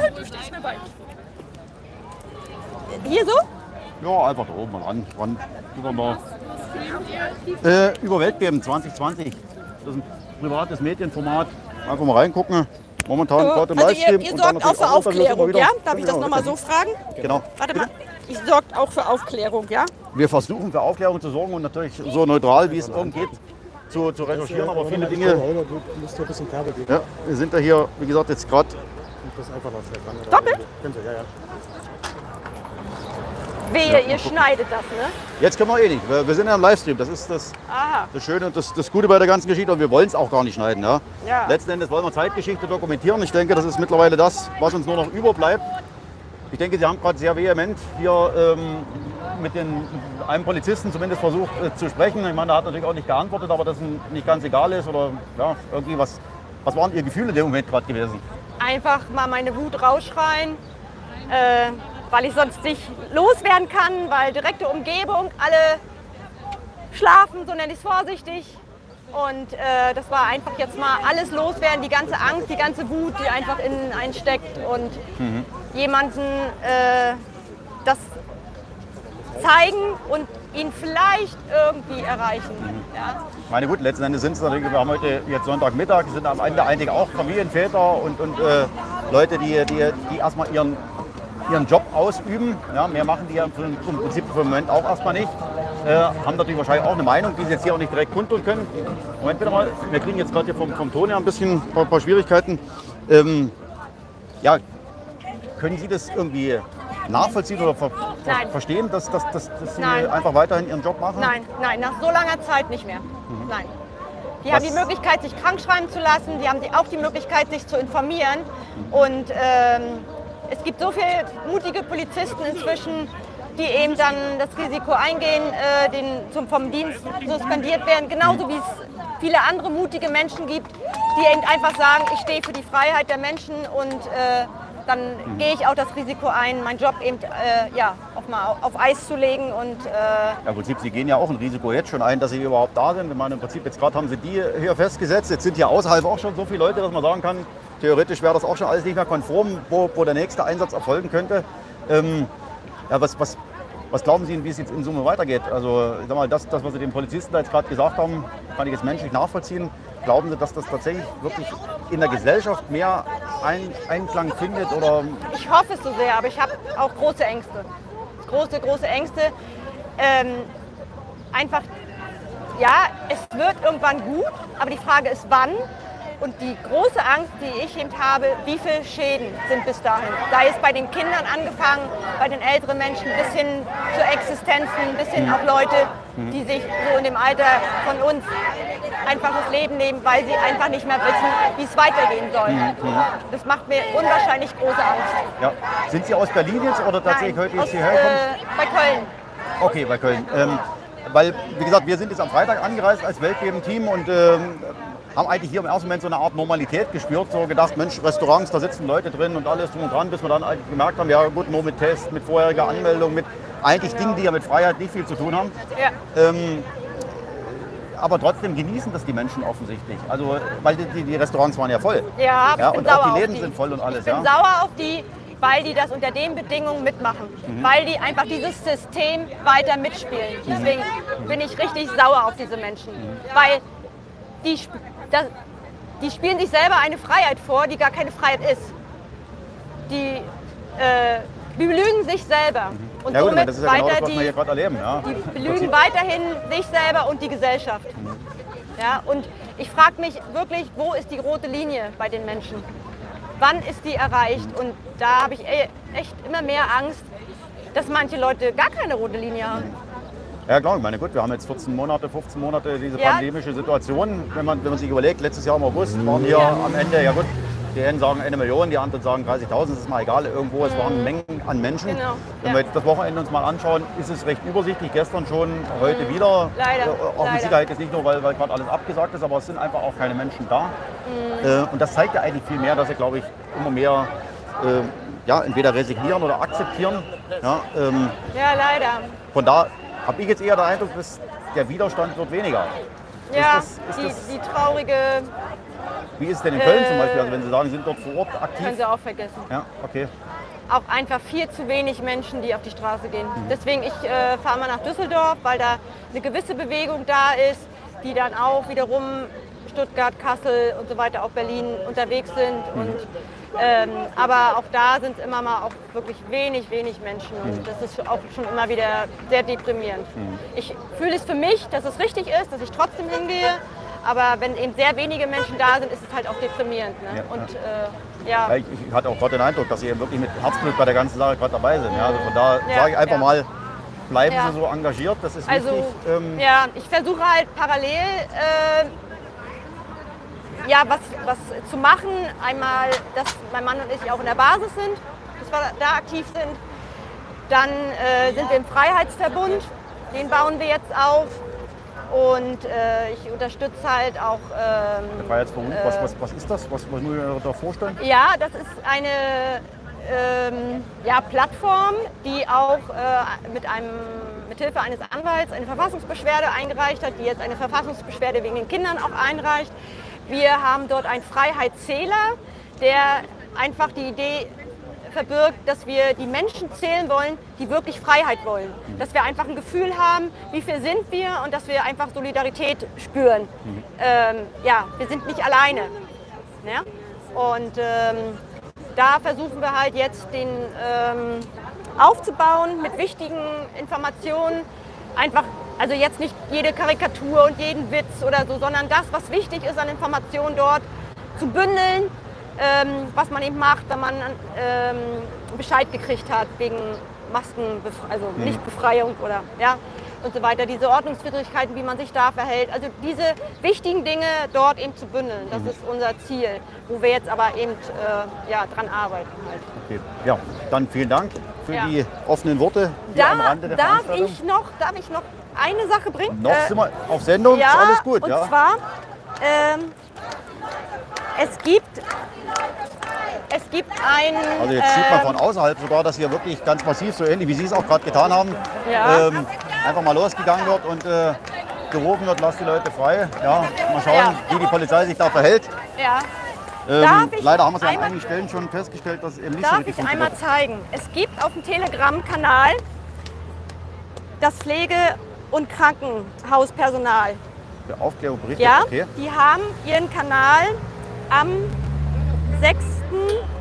Hier so? Ja, einfach da oben mal ran. ran über, äh, über Weltgeben zwanzig zwanzig. Das ist ein privates Medienformat. Einfach mal reingucken. Momentan gerade im Also Livestream. ihr, ihr und dann sorgt auch für natürlich Aufklärung, wieder- ja? Darf ich das Genau, nochmal so fragen? Genau. Warte mal. Ich sorgt auch für Aufklärung, ja? Wir versuchen für Aufklärung zu sorgen und natürlich so neutral wie es irgend geht zu, zu recherchieren, aber viele Dinge. Du musst ein bisschen Kabel geben. Ja, wir sind da hier, wie gesagt, jetzt gerade. Das einfach noch schnell dran. Doppelt? Können Sie, ja, ja. Wehe, ihr schneidet das, ne? Jetzt können wir eh nicht. Wir, wir sind ja im Livestream. Das ist das, Aha. das Schöne und das, das Gute bei der ganzen Geschichte. Und wir wollen es auch gar nicht schneiden. Ja? Ja. Letzten Endes wollen wir Zeitgeschichte dokumentieren. Ich denke, das ist mittlerweile das, was uns nur noch überbleibt. Ich denke, Sie haben gerade sehr vehement hier ähm, mit den, einem Polizisten zumindest versucht äh, zu sprechen. Ich meine, der hat natürlich auch nicht geantwortet, aber das nicht ganz egal ist. Oder ja, irgendwie was, was waren Ihr Gefühle in dem Moment gerade gewesen? Einfach mal meine Wut rausschreien, äh, weil ich sonst nicht loswerden kann, weil direkte Umgebung, alle schlafen, so nenne ich es vorsichtig. Und äh, das war einfach jetzt mal alles loswerden, die ganze Angst, die ganze Wut, die einfach in einen steckt und Mhm. jemanden äh, das zeigen und ihn vielleicht irgendwie erreichen. Ja? Meine gut, letzten Endes sind es natürlich, wir haben heute jetzt Sonntagmittag, sind am Ende einige auch Familienväter und, und äh, Leute, die, die, die erstmal ihren, ihren Job ausüben. Ja, mehr machen die ja im Prinzip für den Moment auch erstmal nicht. Äh, haben natürlich wahrscheinlich auch eine Meinung, die sie jetzt hier auch nicht direkt kundtun können. Moment bitte mal, wir kriegen jetzt gerade hier vom, vom Ton her ein bisschen ein paar, paar Schwierigkeiten. Ähm, ja, können Sie das irgendwie nachvollziehen oder ver ver Nein. verstehen, dass, dass, dass, dass Sie Nein. einfach weiterhin Ihren Job machen? Nein, nein, nach so langer Zeit nicht mehr. Nein. Die Was- haben die Möglichkeit, sich krank schreiben zu lassen, die haben die, auch die Möglichkeit, sich zu informieren. Und ähm, es gibt so viele mutige Polizisten inzwischen, die eben dann das Risiko eingehen, äh, den, zum, vom Dienst suspendiert werden. Genauso wie es viele andere mutige Menschen gibt, die eben einfach sagen, ich stehe für die Freiheit der Menschen und äh, dann gehe ich auch das Risiko ein, meinen Job eben äh, ja, auf, mal auf Eis zu legen. Und, äh, Ja, im Prinzip, Sie gehen ja auch ein Risiko jetzt schon ein, dass Sie überhaupt da sind. Ich meine, im Prinzip, jetzt gerade haben Sie die hier festgesetzt. Jetzt sind hier außerhalb auch schon so viele Leute, dass man sagen kann, theoretisch wäre das auch schon alles nicht mehr konform, wo, wo der nächste Einsatz erfolgen könnte. Ähm, ja, was, was, was glauben Sie, wie es jetzt in Summe weitergeht? Also, ich sag mal, das, das, was Sie den Polizisten da jetzt gerade gesagt haben, kann ich jetzt menschlich nachvollziehen. Glauben Sie, dass das tatsächlich wirklich in der Gesellschaft mehr ein, Einklang findet? Oder? Ich hoffe es so sehr, aber ich habe auch große Ängste. Große, große Ängste. Ähm, einfach, ja, es wird irgendwann gut, aber die Frage ist, wann. Und die große Angst, die ich eben habe, wie viele Schäden sind bis dahin. Sei es bei den Kindern angefangen, bei den älteren Menschen bis hin zu Existenzen, bis hin auch Leute, die sich so in dem Alter von uns einfach das Leben nehmen, weil sie einfach nicht mehr wissen, wie es weitergehen soll. Das macht mir unwahrscheinlich große Angst. Ja. Sind Sie aus Berlin jetzt oder tatsächlich Nein, heute jetzt aus, hierher gekommen? äh, bei Köln. Okay, bei Köln. Ähm, weil, wie gesagt, wir sind jetzt am Freitag angereist als Weltgeben-Team und ähm, haben eigentlich hier im ersten Moment so eine Art Normalität gespürt. So gedacht, Mensch, Restaurants, da sitzen Leute drin und alles drum und dran, bis wir dann eigentlich gemerkt haben, ja gut, nur mit Test, mit vorheriger Anmeldung, mit eigentlich Dingen, die ja mit Freiheit nicht viel zu tun haben. Ja. Ähm, aber trotzdem genießen das die Menschen offensichtlich. Also, weil die, die Restaurants waren ja voll. Ja, ich ja bin und sauer auch die auf Läden die. sind voll und alles. Ich bin ja. sauer auf die, weil die das unter den Bedingungen mitmachen. Weil die einfach dieses System weiter mitspielen. Deswegen bin ich richtig sauer auf diese Menschen. Weil die, sp- das, die spielen sich selber eine Freiheit vor, die gar keine Freiheit ist. Die äh, belügen sich selber. Und Ja gut, somit das ist ja genau das, weiter was wir hier die, gerade erleben. Ja. die Im belügen Prinzip- weiterhin sich selber und die Gesellschaft. Ja, und ich frage mich wirklich, wo ist die rote Linie bei den Menschen? Wann ist die erreicht? Und da habe ich e- echt immer mehr Angst, dass manche Leute gar keine rote Linie haben. Ja klar, ich meine gut, wir haben jetzt vierzehn Monate, fünfzehn Monate diese Ja. pandemische Situation. Wenn man, wenn man sich überlegt, letztes Jahr im August waren hier am Ende, ja gut, die einen sagen eine Million, die anderen sagen dreißigtausend, das ist mal egal, irgendwo, es waren Mengen an Menschen. Genau, Wenn ja. wir jetzt das Wochenende uns mal anschauen, ist es recht übersichtlich, gestern schon, heute wieder. Leider, Äh, auch mit leider. Sicherheit jetzt nicht nur, weil, weil gerade alles abgesagt ist, aber es sind einfach auch keine Menschen da. Mhm. Äh, und das zeigt ja eigentlich viel mehr, dass sie, glaube ich, immer mehr äh, ja, entweder resignieren oder akzeptieren. Ja, ähm, Ja, leider. von da habe ich jetzt eher den Eindruck, dass der Widerstand wird weniger. Ja, das- ist die, das- die traurige Wie ist es denn in Köln Äh, zum Beispiel? Also wenn Sie sagen, Sie sind dort vor Ort aktiv? können Sie auch vergessen. Ja, okay. Auch einfach viel zu wenig Menschen, die auf die Straße gehen. Deswegen, ich äh, fahre mal nach Düsseldorf, weil da eine gewisse Bewegung da ist, die dann auch wiederum Stuttgart, Kassel und so weiter, auch Berlin unterwegs sind. Und, ähm, aber auch da sind immer mal auch wirklich wenig, wenig Menschen. Und das ist auch schon immer wieder sehr deprimierend. Ich fühle es für mich, dass es richtig ist, dass ich trotzdem hingehe. Aber wenn eben sehr wenige Menschen da sind, ist es halt auch deprimierend. Ne? Ja, Und äh, ja. Ja, ich, ich hatte auch gerade den Eindruck, dass Sie eben wirklich mit Herzblut bei der ganzen Sache gerade dabei sind. Ja, also von da Ja, sage ich einfach ja. mal, bleiben Ja. Sie so engagiert, das ist Also, wichtig. Ähm, ja, ich versuche halt parallel äh, ja, was, was zu machen. Einmal, dass mein Mann und ich auch in der Basis sind, dass wir da aktiv sind. Dann äh, sind wir im Freiheitsverbund, den bauen wir jetzt auf. Und äh, ich unterstütze halt auch. Ähm, der Freiheitsverbund, was, was, was ist das? Was, was muss ich mir da vorstellen? Ja, das ist eine ähm, ja, Plattform, die auch äh, mit einem, mit Hilfe eines Anwalts eine Verfassungsbeschwerde eingereicht hat, die jetzt eine Verfassungsbeschwerde wegen den Kindern auch einreicht. Wir haben dort einen Freiheitszähler, der einfach die Idee verbirgt, dass wir die Menschen zählen wollen, die wirklich Freiheit wollen. Dass wir einfach ein Gefühl haben, wie viel sind wir und dass wir einfach Solidarität spüren. Ähm, ja, wir sind nicht alleine. Ne? Und ähm, da versuchen wir halt jetzt den ähm, aufzubauen mit wichtigen Informationen. Einfach, also jetzt nicht jede Karikatur und jeden Witz oder so, sondern das, was wichtig ist an Informationen dort zu bündeln. Ähm, was man eben macht, wenn man ähm, Bescheid gekriegt hat wegen Maskenbefreiung, also Mhm. Nichtbefreiung oder ja und so weiter, diese Ordnungswidrigkeiten, wie man sich da verhält. Also diese wichtigen Dinge dort eben zu bündeln, das Mhm. ist unser Ziel, wo wir jetzt aber eben äh, ja, dran arbeiten halt. Okay. Ja, dann vielen Dank für Ja. die offenen Worte hier am Da Rande der darf Veranstaltung. ich noch, darf ich noch eine Sache bringen? Noch Äh, sind wir auf Sendung, ja, ist alles gut. und ja. zwar, ähm, es gibt, es gibt ein... Also jetzt sieht man ähm, von außerhalb sogar, dass hier wirklich ganz massiv, so ähnlich wie Sie es auch gerade getan haben, Ja. ähm, einfach mal losgegangen wird und äh, gerufen wird, lasst die Leute frei. Ja, mal schauen, Ja. wie die Polizei sich da verhält. Ja. Ähm, Darf ich leider haben wir es ja an einmal- einigen Stellen schon festgestellt, dass es eben nicht so Darf richtig ich einmal funktioniert. zeigen? Es gibt auf dem Telegram-Kanal das Pflege- und Krankenhauspersonal. Für Aufklärung berichtet, Ja, okay. die haben ihren Kanal am sechsten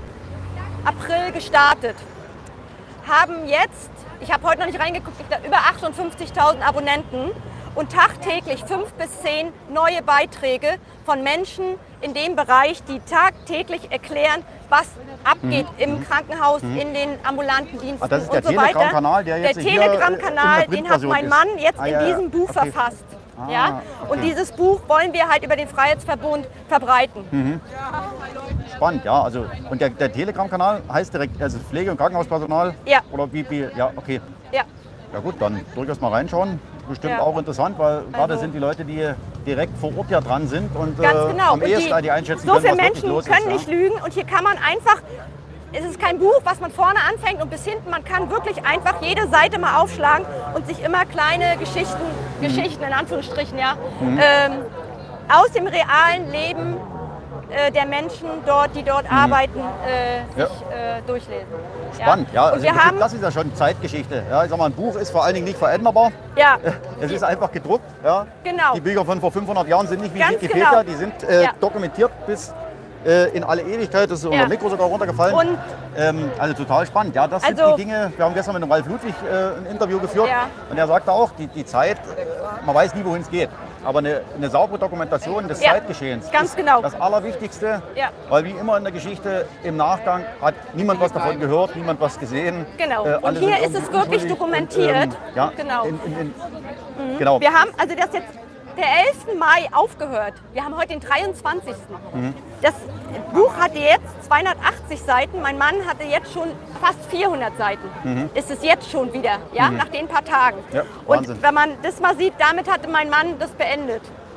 April gestartet. Haben jetzt, ich habe heute noch nicht reingeguckt, ich glaub, über achtundfünfzigtausend Abonnenten und tagtäglich fünf bis zehn neue Beiträge von Menschen in dem Bereich, die tagtäglich erklären, was abgeht im Krankenhaus, Mhm. in den ambulanten Diensten Ah, das ist und der so weiter. Telegram-Kanal, der jetzt der hier, äh, in Telegram-Kanal, der den hat Printversion mein ist. Mann jetzt Ah, in ja, ja. diesem Buch Okay. verfasst. Ah, Ja? Und okay. dieses Buch wollen wir halt über den Freiheitsverbund verbreiten. Mhm. Spannend, ja. Also, und der, der Telegram-Kanal heißt direkt also Pflege- und Krankenhauspersonal? Ja. Oder wie, wie? Ja, okay. Ja. Ja gut, dann durchaus mal reinschauen. Bestimmt Ja. auch interessant, weil gerade Also- sind die Leute, die direkt vor Ort ja dran sind und Ganz äh, genau. am Und ehesten die, einschätzen so können, viele was wirklich Menschen los können ist. nicht lügen und hier kann man einfach, es ist kein Buch, was man vorne anfängt und bis hinten, man kann wirklich einfach jede Seite mal aufschlagen und sich immer kleine Geschichten, Mhm. Geschichten in Anführungsstrichen, ja, Mhm. ähm, aus dem realen Leben äh, der Menschen dort, die dort arbeiten, äh, Ja. sich äh, durchlesen. Spannend, ja. Und Also wir im Prinzip, haben, das ist ja schon Zeitgeschichte. Ja, ich sag mal, ein Buch ist vor allen Dingen nicht veränderbar. ja, Es ist einfach gedruckt. Ja. Genau. Die Bücher von vor fünfhundert Jahren sind nicht wie Ganz Wikipedia, genau. die sind äh, Ja. dokumentiert bis äh, in alle Ewigkeit. Das ist unser Ja. Mikro sogar runtergefallen. Und- ähm, also total spannend. Ja, das Also- sind die Dinge. Wir haben gestern mit dem Ralf Ludwig äh, ein Interview geführt Ja. und er sagte auch, die, die Zeit, äh, man weiß nie, wohin es geht. Aber eine, eine saubere Dokumentation des Ja, Zeitgeschehens ganz ist genau. das Allerwichtigste. Ja. Weil wie immer in der Geschichte im Nachgang hat niemand was davon gehört, niemand was gesehen. Genau. Äh, Und alle hier sind ist es irgendwie wirklich unschuldig dokumentiert. Und, ähm, ja, Genau. In, in, in, Mhm. genau. Wir haben, also das jetzt der elften Mai aufgehört. Wir haben heute den dreiundzwanzigsten Mhm. Das Buch hatte jetzt zweihundertachtzig Seiten. Mein Mann hatte jetzt schon fast vierhundert Seiten. Mhm. Ist es jetzt schon wieder, ja, mhm. nach den paar Tagen. Ja, und wenn man das mal sieht, damit hatte mein Mann das beendet.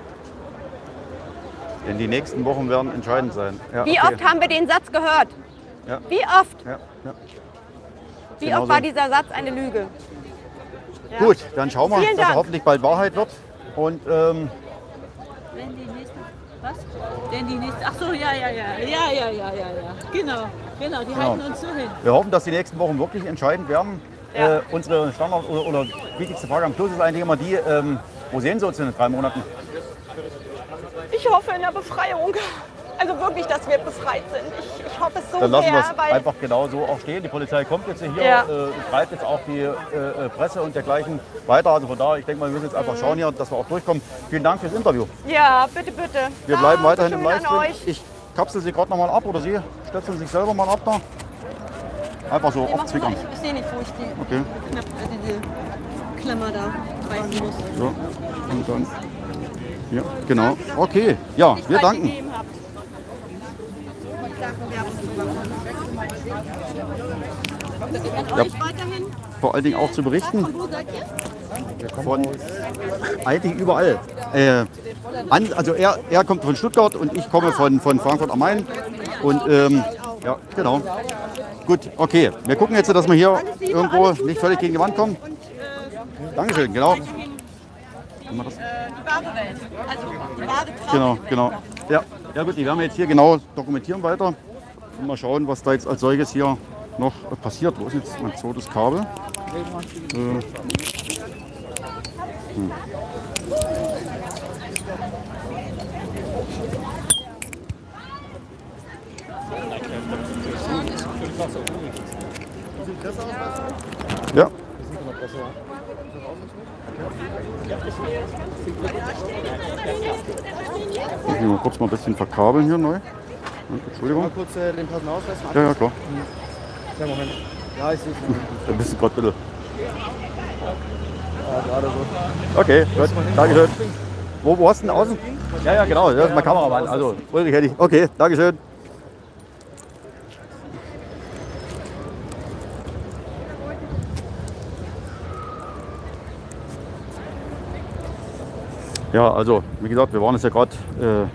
Denn die nächsten Wochen werden entscheidend sein. Ja, Wie okay. oft haben wir den Satz gehört? Ja. Wie oft? Ja, ja. Wie Genau oft war so. dieser Satz eine Lüge? Ja. Gut, dann schauen wir, Vielen dass er Dank. hoffentlich bald Wahrheit wird. Und ähm, Wenn die nächste, was? Denn die nächste, ach so, ja, ja, ja, ja, ja, ja, ja, ja, genau, genau, die Genau. halten uns so hin. wir hoffen, dass die nächsten Wochen wirklich entscheidend werden. Ja. Äh, unsere Standard- oder, oder wichtigste Frage am Schluss ist eigentlich immer die, ähm, wo sehen Sie uns in den drei Monaten? Ich hoffe in der Befreiung. Also wirklich, dass wir befreit sind. Ich, ich hoffe es so Dann lassen wir sehr, es weil einfach genau so auch stehen. Die Polizei kommt jetzt hier, Ja. äh, treibt jetzt auch die äh, Presse und dergleichen weiter. Also von daher, ich denke mal, wir müssen jetzt einfach schauen hier, dass wir auch durchkommen. Vielen Dank fürs Interview. ja, bitte, bitte. Wir bleiben Danke weiterhin im schön an Livestream. euch. Ich kapsel Sie gerade noch mal ab oder Sie stöpseln sich selber mal ab da. Einfach so Nee, mach aufzwickern. mal, ich, ich sehe nicht, wo ich die Okay. Knapp, äh, diese Klammer da reißen muss. So. Und dann. Ja, genau. Okay. Ja, wir danken. Gegeben habt. Ja, Euch weiterhin. vor allen Dingen auch zu berichten. Von wo seid ihr? Von eigentlich überall. Äh, an, also er, er kommt von Stuttgart und ich komme von, von Frankfurt am Main. Und ähm, ja, genau. Gut, okay. Wir gucken jetzt, dass wir hier irgendwo nicht völlig gegen die Wand kommen. Dankeschön, genau. Haben wir das? Die wahre Welt. Also die wahre Traum. Genau, genau. Ja, ja gut, die werden wir jetzt hier genau dokumentieren weiter. Und mal schauen, was da jetzt als solches hier noch passiert. Wo ist jetzt mein zweites Kabel? Äh, hm. Ja. Ich will mal kurz mal ein bisschen verkabeln hier neu. Entschuldigung. Mal kurz äh, den Personalausweis Ja, ja, klar. Ja, Moment. Ja, ich sehe es. Da bist du gerade bitte. Ja, gerade so. Okay, gut. Dankeschön. Wo, wo hast du denn außen? Ja, ja, genau. Das ist mein Kameramann. Also, Ulrich hätte ich. Okay, Dankeschön. Ja, also, wie gesagt, wir waren jetzt ja gerade äh,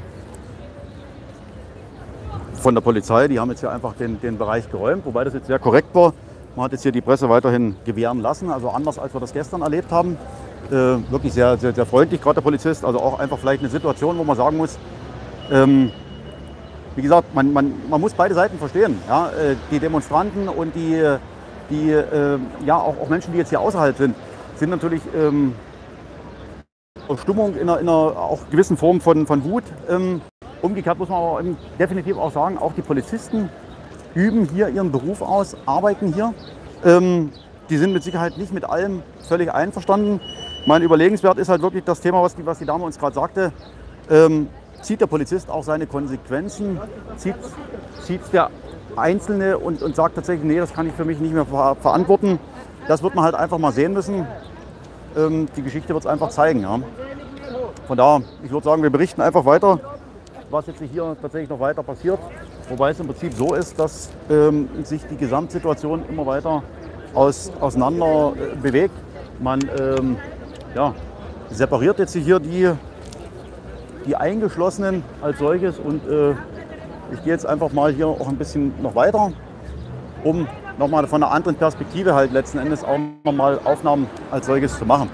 von der Polizei. Die haben jetzt hier einfach den, den Bereich geräumt, wobei das jetzt sehr korrekt war. Man hat jetzt hier die Presse weiterhin gewähren lassen, also anders als wir das gestern erlebt haben. Äh, wirklich sehr, sehr, sehr freundlich, gerade der Polizist. Also auch einfach vielleicht eine Situation, wo man sagen muss, ähm, wie gesagt, man, man, man muss beide Seiten verstehen. Ja? Äh, die Demonstranten und die, die äh, ja, auch, auch Menschen, die jetzt hier außerhalb sind, sind natürlich ähm, auf Stimmung in einer, in einer auch gewissen Form von, von Wut. Ähm, umgekehrt muss man aber definitiv auch sagen, auch die Polizisten üben hier ihren Beruf aus, arbeiten hier. Ähm, die sind mit Sicherheit nicht mit allem völlig einverstanden. Mein Überlegenswert ist halt wirklich das Thema, was die, was die Dame uns gerade sagte. Ähm, zieht der Polizist auch seine Konsequenzen? Zieht, zieht der Einzelne und, und sagt tatsächlich, nee, das kann ich für mich nicht mehr ver verantworten? Das wird man halt einfach mal sehen müssen. Ähm, die Geschichte wird es einfach zeigen. Ja. Von daher, ich würde sagen, wir berichten einfach weiter, was jetzt hier tatsächlich noch weiter passiert. Wobei es im Prinzip so ist, dass ähm, sich die Gesamtsituation immer weiter aus, auseinander äh, bewegt. Man ähm, ja, separiert jetzt hier die, die Eingeschlossenen als solches und äh, ich gehe jetzt einfach mal hier auch ein bisschen noch weiter, um nochmal von einer anderen Perspektive halt letzten Endes auch nochmal Aufnahmen als solches zu machen.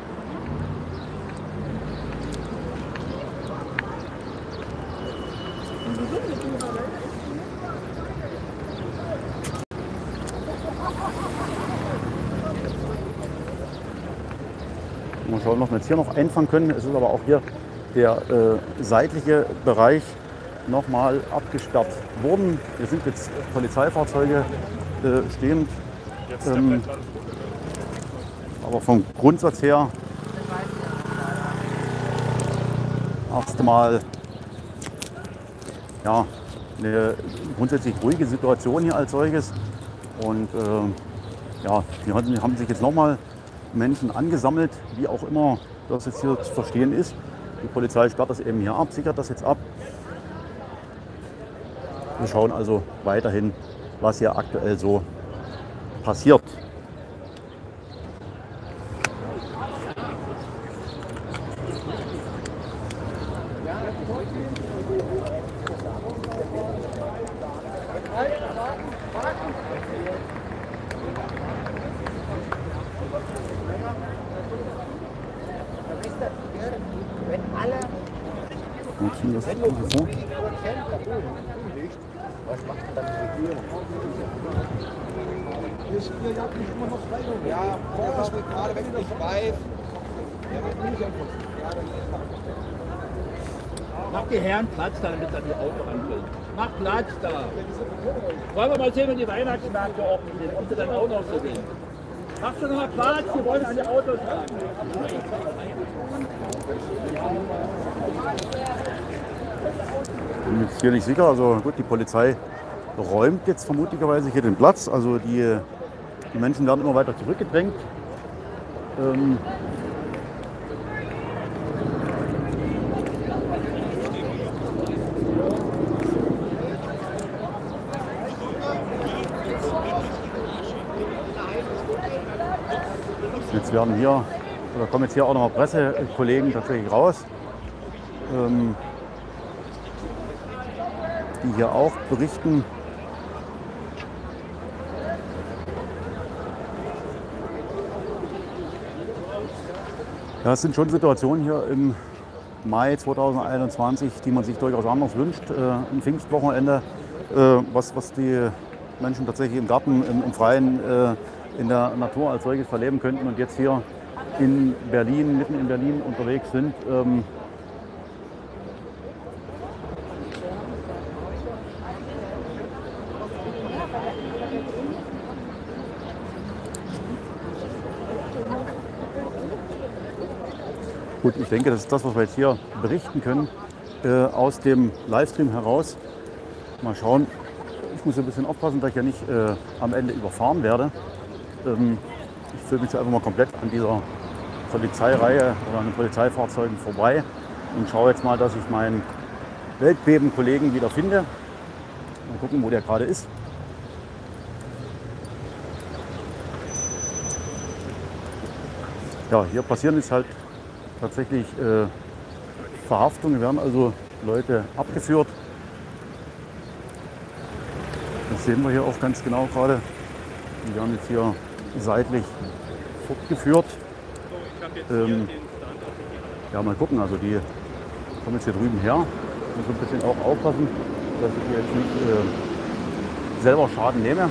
Mal schauen, was wir jetzt hier noch einfangen können. Es ist aber auch hier der äh, seitliche Bereich nochmal abgesperrt worden. Hier sind jetzt Polizeifahrzeuge äh, stehend. Ähm, aber vom Grundsatz her erst einmal ja, eine grundsätzlich ruhige Situation hier als solches. Und äh, ja, hier haben sich jetzt nochmal Menschen angesammelt, wie auch immer das jetzt hier zu verstehen ist. Die Polizei sperrt das eben hier ab, sichert das jetzt ab. Wir schauen also weiterhin, was hier aktuell so passiert. Das vor. Was macht denn dann die Regierung? Ist hier ja nicht immer noch frei. Ja, das wird gerade, wenn ich nicht weiß. Macht die Herren Platz, damit da die Autos anbringen. Macht Platz da. Wollen wir mal sehen, wenn die Weihnachtsmärkte offen sind, ob sie dann auch noch so gehen. Macht doch noch mal Platz, wir wollen an die Autos ran. Ich bin jetzt hier nicht sicher, also gut, die Polizei räumt jetzt vermutlicherweise hier den Platz, also die, die Menschen werden immer weiter zurückgedrängt. Ähm Jetzt werden hier, oder kommen jetzt hier auch noch mal Pressekollegen tatsächlich raus, ähm, die hier auch berichten. Ja, es sind schon Situationen hier im Mai zweitausendeinundzwanzig, die man sich durchaus anders wünscht. Äh, ein Pfingstwochenende, äh, was, was die Menschen tatsächlich im Garten, im, im Freien, äh, in der Natur als solches verleben könnten und jetzt hier in Berlin, mitten in Berlin unterwegs sind. Ähm, Gut, ich denke, das ist das, was wir jetzt hier berichten können, äh, aus dem Livestream heraus. Mal schauen, ich muss ein bisschen aufpassen, dass ich ja nicht äh, am Ende überfahren werde. Ähm, ich fühle mich jetzt einfach mal komplett an dieser Polizeireihe oder an den Polizeifahrzeugen vorbei und schaue jetzt mal, dass ich meinen Weltbeben-Kollegen wieder finde. Mal gucken, wo der gerade ist. Ja, hier passieren jetzt halt tatsächlich äh, Verhaftungen, werden also Leute abgeführt. Das sehen wir hier auch ganz genau gerade. Die werden jetzt hier seitlich fortgeführt. Ähm, ja, mal gucken, also die kommen jetzt hier drüben her. Ich muss ein bisschen auch aufpassen, dass ich hier jetzt nicht äh, selber Schaden nehme.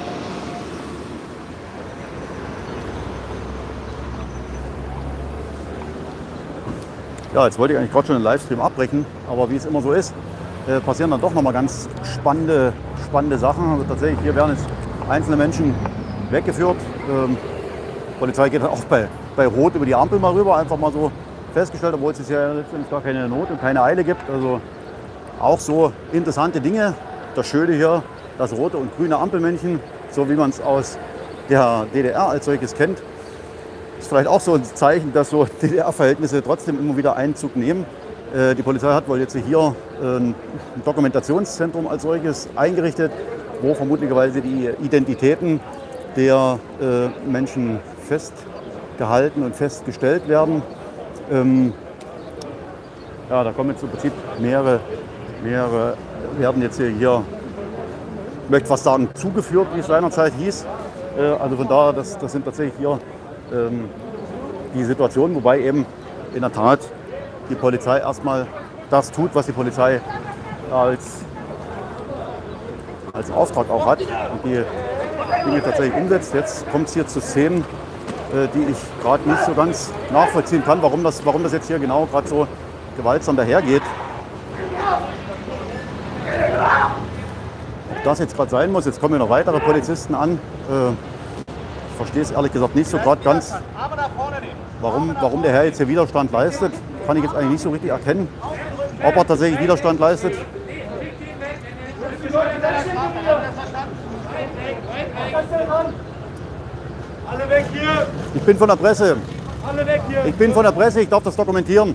Ja, jetzt wollte ich eigentlich gerade schon den Livestream abbrechen, aber wie es immer so ist, äh, passieren dann doch noch mal ganz spannende, spannende Sachen. Also tatsächlich, hier werden jetzt einzelne Menschen weggeführt. Ähm, die Polizei geht dann auch bei, bei Rot über die Ampel mal rüber, einfach mal so festgestellt, obwohl es ja letztendlich gar keine Not und keine Eile gibt. Also auch so interessante Dinge. Das Schöne hier, das rote und grüne Ampelmännchen, so wie man es aus der D D R als solches kennt. Ist vielleicht auch so ein Zeichen, dass so D D R-Verhältnisse trotzdem immer wieder Einzug nehmen. Äh, die Polizei hat wohl jetzt hier äh, ein Dokumentationszentrum als solches eingerichtet, wo vermutlicherweise die Identitäten der äh, Menschen festgehalten und festgestellt werden. Ähm, ja, da kommen jetzt im Prinzip mehrere, mehrere werden jetzt hier, hier ich möchte fast sagen, zugeführt, wie es seinerzeit hieß. Äh, also von daher, das, das sind tatsächlich hier die Situation, wobei eben in der Tat die Polizei erstmal das tut, was die Polizei als, als Auftrag auch hat und die Dinge tatsächlich umsetzt. Jetzt kommt es hier zu Szenen, die ich gerade nicht so ganz nachvollziehen kann, warum das, warum das jetzt hier genau gerade so gewaltsam dahergeht. Ob das jetzt gerade sein muss, jetzt kommen hier noch weitere Polizisten an. Ich verstehe es ehrlich gesagt nicht so gerade ganz, warum, warum der Herr jetzt hier Widerstand leistet. Kann ich jetzt eigentlich nicht so richtig erkennen, ob er tatsächlich Widerstand leistet. Alle weg hier! Ich bin von der Presse. Alle weg hier! Ich bin von der Presse, ich darf das dokumentieren.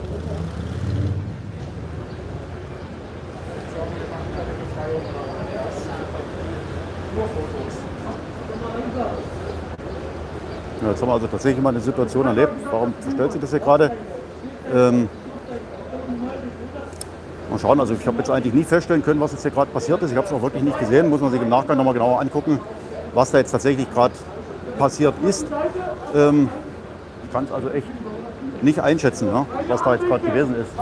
Ja, jetzt haben wir also tatsächlich mal eine Situation erlebt. Warum verstellt sich das hier gerade? Ähm, mal schauen, also ich habe jetzt eigentlich nicht feststellen können, was jetzt hier gerade passiert ist. Ich habe es auch wirklich nicht gesehen. Muss man sich im Nachgang nochmal genauer angucken, was da jetzt tatsächlich gerade passiert ist. Ähm, ich kann es also echt nicht einschätzen, ja, was da jetzt gerade gewesen ist.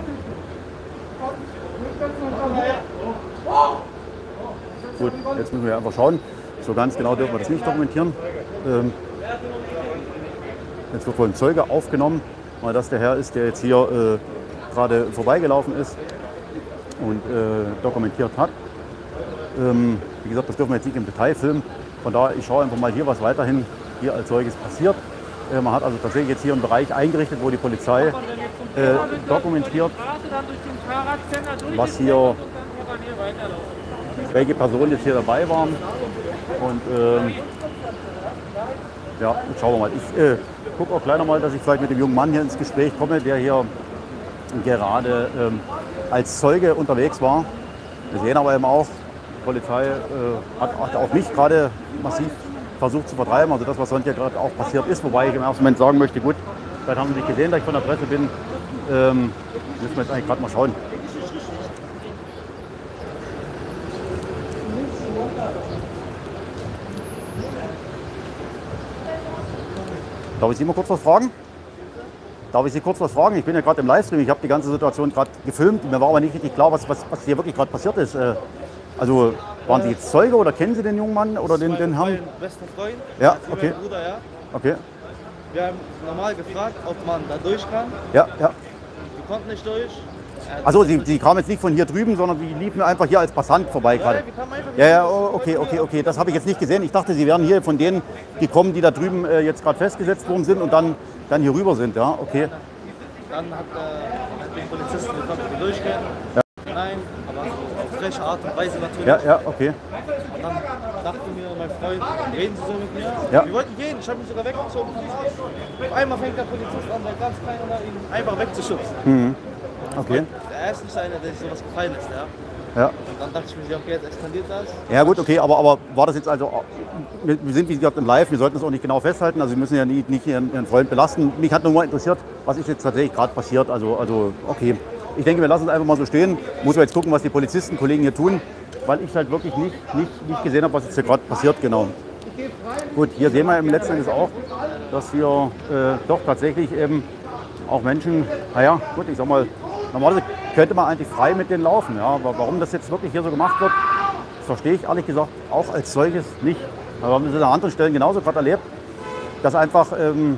Gut, jetzt müssen wir einfach schauen. So ganz genau dürfen wir das nicht dokumentieren. Ähm, jetzt wird wohl ein Zeuge aufgenommen, weil das der Herr ist, der jetzt hier äh, gerade vorbeigelaufen ist und äh, dokumentiert hat. Ähm, wie gesagt, das dürfen wir jetzt nicht im Detail filmen. Von daher, ich schaue einfach mal hier, was weiterhin hier als solches passiert. Äh, man hat also tatsächlich jetzt hier einen Bereich eingerichtet, wo die Polizei äh, dokumentiert, was hier, welche Personen jetzt hier dabei waren. Und ähm, ja, jetzt schauen wir mal. Ich äh, gucke auch gleich noch mal, dass ich vielleicht mit dem jungen Mann hier ins Gespräch komme, der hier gerade ähm, als Zeuge unterwegs war. Wir sehen aber eben auch, die Polizei äh, hat, hat auch mich gerade massiv versucht zu vertreiben. Also das, was sonst hier gerade auch passiert ist. Wobei ich im ersten Moment sagen möchte, gut, vielleicht haben Sie nicht gesehen, dass ich von der Presse bin. Ähm, müssen wir jetzt eigentlich gerade mal schauen. Darf ich Sie mal kurz was fragen? Darf ich Sie kurz was fragen? Ich bin ja gerade im Livestream, ich habe die ganze Situation gerade gefilmt. Mir war aber nicht richtig klar, was, was, was hier wirklich gerade passiert ist. Also waren Sie jetzt Zeuge oder kennen Sie den jungen Mann oder den, den Herrn? Mein bester Freund, Ja, okay. mein Bruder, ja. Okay. Wir haben normal gefragt, ob man da durch kann. Ja, ja. Wir konnten nicht durch. Also Sie, Sie kamen jetzt nicht von hier drüben, sondern Sie liefen einfach hier als Passant vorbei gerade. Ja, wir kamen einfach Ja, ja, oh, okay, okay, okay. Das habe ich jetzt nicht gesehen. Ich dachte, Sie wären hier von denen gekommen, die da drüben äh, jetzt gerade festgesetzt worden sind und dann, dann hier rüber sind. Ja, okay. Dann hat äh, den Polizisten gefragt, ob wir durchgehen. Ja. Nein, aber so auf freche Art und Weise natürlich. Ja, ja, okay. Und dann dachte mir mein Freund, reden Sie so mit mir? Ja. Wir wollten gehen, ich habe mich sogar weggezogen vom Haus. Auf einmal fängt der Polizist an, der ganz klein oder ihn einfach wegzuschubsen. Mhm. Okay. Er ist nicht einer, der sich sowas gefallen ist, ja. Ja. Und dann dachte ich mir, okay, jetzt expandiert das. Ja gut, okay, aber, aber war das jetzt also, wir wir sind wie gesagt im Live, wir sollten das auch nicht genau festhalten, also wir müssen ja nicht, nicht Ihren, Ihren Freund belasten. Mich hat nur mal interessiert, was ist jetzt tatsächlich gerade passiert, also, also okay. Ich denke, wir lassen es einfach mal so stehen, muss man jetzt gucken, was die Polizistenkollegen hier tun, weil ich halt wirklich nicht, nicht, nicht gesehen habe, was jetzt hier gerade passiert, genau. Gut, hier sehen wir im letzten Endes auch, dass wir äh, doch tatsächlich eben auch Menschen, naja, gut, ich sag mal, normalerweise könnte man eigentlich frei mit denen laufen. Ja. Aber warum das jetzt wirklich hier so gemacht wird, das verstehe ich ehrlich gesagt auch als solches nicht. Wir haben das an anderen Stellen genauso gerade erlebt, dass einfach ähm,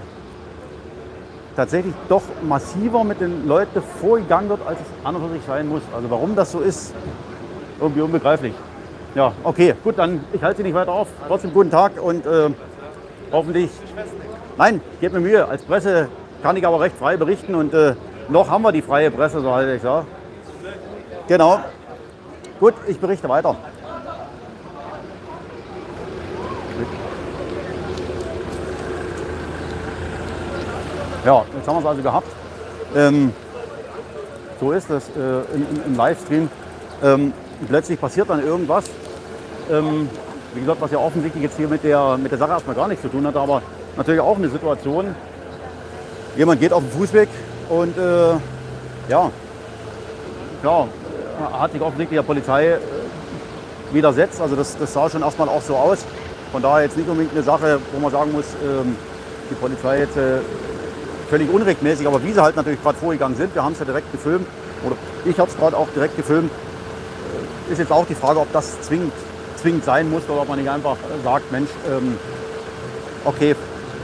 tatsächlich doch massiver mit den Leuten vorgegangen wird, als es an und für sich sein muss. Also warum das so ist, irgendwie unbegreiflich. Ja, okay, gut, dann ich halte Sie nicht weiter auf. Trotzdem guten Tag und äh, hoffentlich... Nein, gebt mir Mühe. Als Presse kann ich aber recht frei berichten und äh, noch haben wir die freie Presse, so halt ich sage. Genau. Gut, ich berichte weiter. Ja, jetzt haben wir es also gehabt. Ähm, so ist es äh, im, im Livestream. Ähm, plötzlich passiert dann irgendwas. Ähm, wie gesagt, was ja offensichtlich jetzt hier mit der, mit der Sache erstmal gar nichts zu tun hat, aber natürlich auch eine Situation. Jemand geht auf den Fußweg und äh, ja, klar, hat sich offensichtlich der Polizei äh, widersetzt. Also das, das sah schon erstmal auch so aus. Von daher jetzt nicht unbedingt eine Sache, wo man sagen muss, ähm, die Polizei jetzt äh, völlig unrechtmäßig, aber wie sie halt natürlich gerade vorgegangen sind, wir haben es ja direkt gefilmt, oder ich habe es gerade auch direkt gefilmt, ist jetzt auch die Frage, ob das zwingend, zwingend sein muss oder ob man nicht einfach sagt, Mensch, ähm, okay,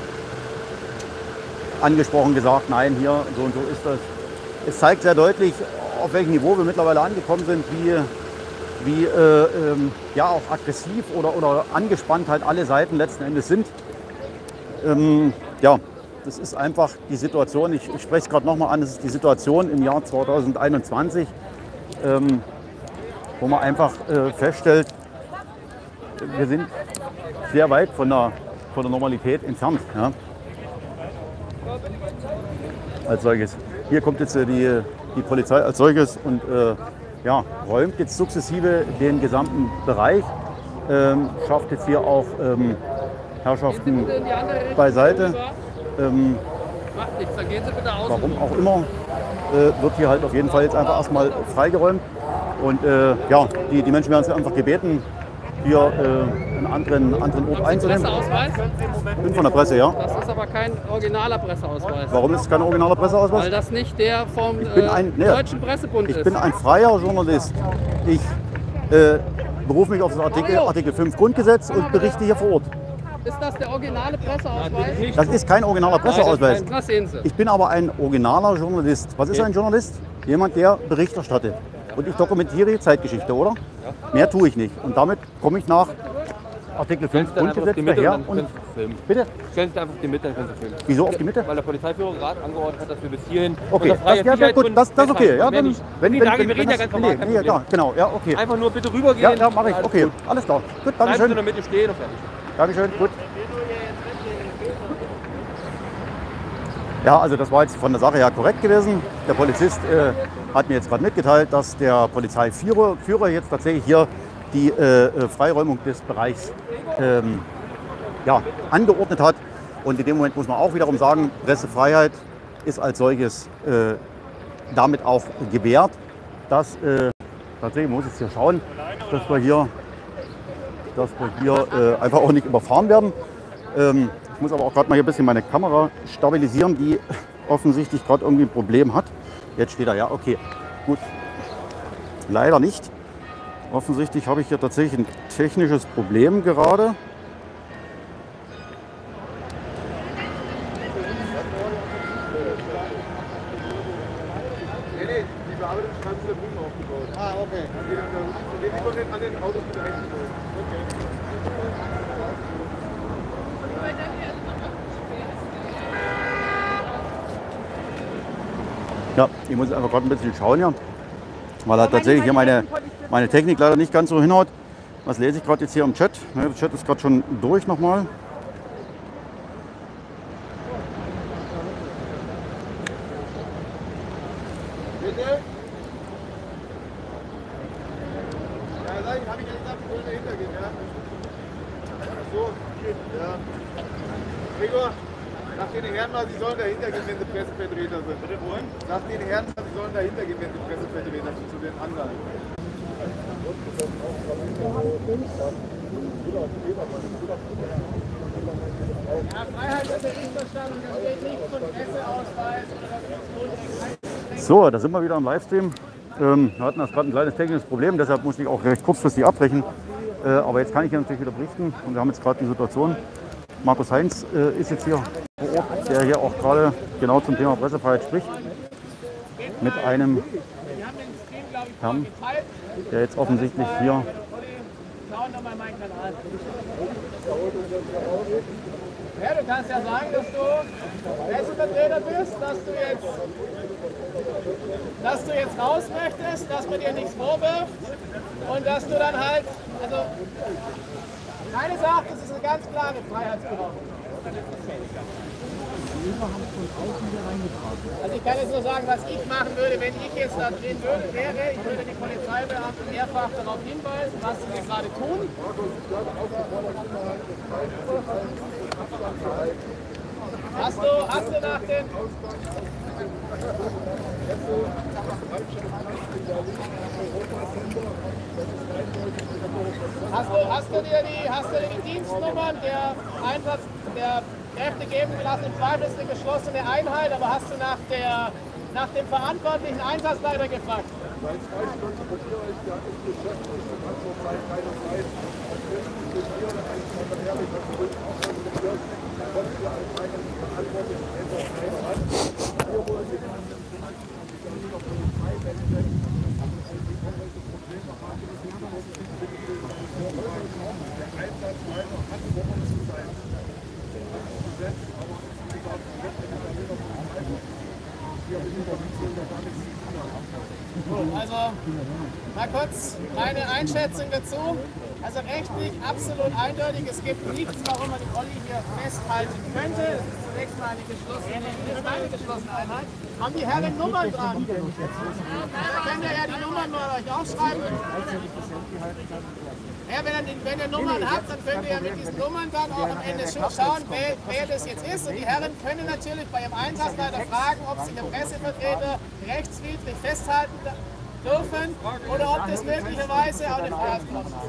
angesprochen gesagt, nein, hier, so und so ist das. Es zeigt sehr deutlich, auf welchem Niveau wir mittlerweile angekommen sind, wie, wie äh, ähm, ja, auch aggressiv oder, oder angespannt halt alle Seiten letzten Endes sind. Ähm, ja, das ist einfach die Situation, ich, ich spreche es gerade nochmal an, das ist die Situation im Jahr zweitausendeinundzwanzig, ähm, wo man einfach äh, feststellt, wir sind sehr weit von der, von der Normalität entfernt. Ja. als solches. Hier kommt jetzt äh, die, die Polizei als solches und äh, ja, räumt jetzt sukzessive den gesamten Bereich, ähm, schafft jetzt hier auch ähm, Herrschaften beiseite. Ähm, Macht nichts, dann gehen Sie bitte aus. Warum auch immer, äh, wird hier halt auf jeden Fall jetzt einfach erstmal freigeräumt. Und äh, ja, die, die Menschen werden sich einfach gebeten, hier äh, einen anderen, anderen Ort einzunehmen. Presseausweis? Bin von der Presse, ja. Das ist aber kein originaler Presseausweis. Warum ist es kein originaler Presseausweis? Weil das nicht der vom Ich bin ein, äh, nee, Deutschen Pressebund ich ist. bin ein freier Journalist. Ich äh, berufe mich auf das Artikel, Artikel fünf Grundgesetz und berichte hier vor Ort. Ist das der originale Presseausweis? Das ist kein originaler Presseausweis. Das sehen Sie. Ich bin aber ein originaler Journalist. Was ist ein Journalist? Jemand, der Bericht erstattet. Und ich dokumentiere die Zeitgeschichte, oder? Mehr tue ich nicht. Und damit komme ich nach Artikel fünf Grundgesetz daher. Und bitte? Stellen Sie einfach auf die Mitte, dann können Sie filmen. Wieso auf die Mitte? Weil der Polizeiführer gerade angeordnet hat, dass wir bis hierhin Okay, unter freier das, ja, gut, das, das ist okay. Ja, wenn, wenn, wenn, die wenn, Lage, wenn, wir reden ja das- ganz normal, nee, kein nee, Problem. ja, genau, ja, okay. Einfach nur bitte rübergehen. Ja, ja, mache ich. Okay, alles klar. Gut, Bleiben Sie in Dankeschön. der Mitte stehen und fertig. Dankeschön, gut. Ja, also das war jetzt von der Sache her korrekt gewesen. Der Polizist äh, hat mir jetzt gerade mitgeteilt, dass der Polizeiführer Führer jetzt tatsächlich hier die äh, Freiräumung des Bereichs ähm, ja, angeordnet hat. Und in dem Moment muss man auch wiederum sagen, Pressefreiheit ist als solches äh, damit auch gewährt. Dass, äh, tatsächlich muss ich jetzt hier schauen, dass wir hier, dass wir hier äh, einfach auch nicht überfahren werden. Ähm, ich muss aber auch gerade mal hier ein bisschen meine Kamera stabilisieren, die offensichtlich gerade irgendwie ein Problem hat. Jetzt steht er, ja, okay, gut. Leider nicht. Offensichtlich habe ich hier tatsächlich ein technisches Problem gerade. Nee, nee, die Bearbeitung ist ganz da drüben aufgebaut. Ah, okay. Die kommt jetzt an den Autos wieder rechts durch. Okay. Ja, ich muss einfach gerade ein bisschen schauen hier, weil halt tatsächlich hier meine, meine Technik leider nicht ganz so hinhaut. Was lese ich gerade jetzt hier im Chat? Ja, der Chat ist gerade schon durch nochmal. Bitte? Ja, sag ich, habe ich ja gesagt, wir sollen dahinter gehen, ja? Ach so, ja. Gregor, sag den Herren mal, sie sollen dahinter gehen, wenn sie Pressevertreter sind. Bitte wohin? Sag den Herren mal, sie sollen dahinter gehen, wenn sie Pressevertreter sind, zu den anderen. Ja, Freiheit der Berichterstattung, das geht nicht von Presseausweis oder was. So, da sind wir wieder im Livestream. Ähm, wir hatten das gerade ein kleines technisches Problem, deshalb musste ich auch recht kurzfristig abbrechen. Äh, aber jetzt kann ich hier natürlich wieder berichten und wir haben jetzt gerade die Situation. Markus Heinz äh, ist jetzt hier vor Ort, der hier auch gerade genau zum Thema Pressefreiheit spricht. Mit einem Herrn, der jetzt offensichtlich hier Schauen doch mal meinen Kanal. Ja, du kannst ja sagen, dass du Pressevertreter bist, dass du jetzt, dass du jetzt raus möchtest, dass man dir nichts vorwirft und dass du dann halt, also keine sagt, das ist eine ganz klare Freiheitsberaubung. Also ich kann jetzt nur sagen, was ich machen würde, wenn ich jetzt da drin würde, wäre, ich würde die Polizeibeamten mehrfach darauf hinweisen, was sie hier gerade tun. Hast du, hast du nach den... Hast du, hast du dir die, hast du dir die Dienstnummern der Einsatz der Kräfte geben gelassen? Im Zweifel ist eine geschlossene Einheit, aber hast du nach, der, nach dem verantwortlichen Einsatzleiter gefragt? Also, mal kurz meine Einschätzung dazu. Also rechtlich absolut eindeutig. Es gibt nichts, warum man den Olli hier festhalten könnte. Es ist zunächst mal eine geschlossene, eine geschlossene Einheit. Haben die Herren Nummern dran? Da könnt ihr ja die Nummern mal euch aufschreiben. Ja, wenn, ihr, wenn ihr Nummern habt, dann könnt ihr ja mit diesen Nummern dann auch am Ende schauen, wer, wer das jetzt ist. Und die Herren können natürlich bei ihrem Einsatzleiter fragen, ob sie den Pressevertreter rechtswidrig festhalten dürfen oder ob das möglicherweise auch eine Freiheitsstrafe ist.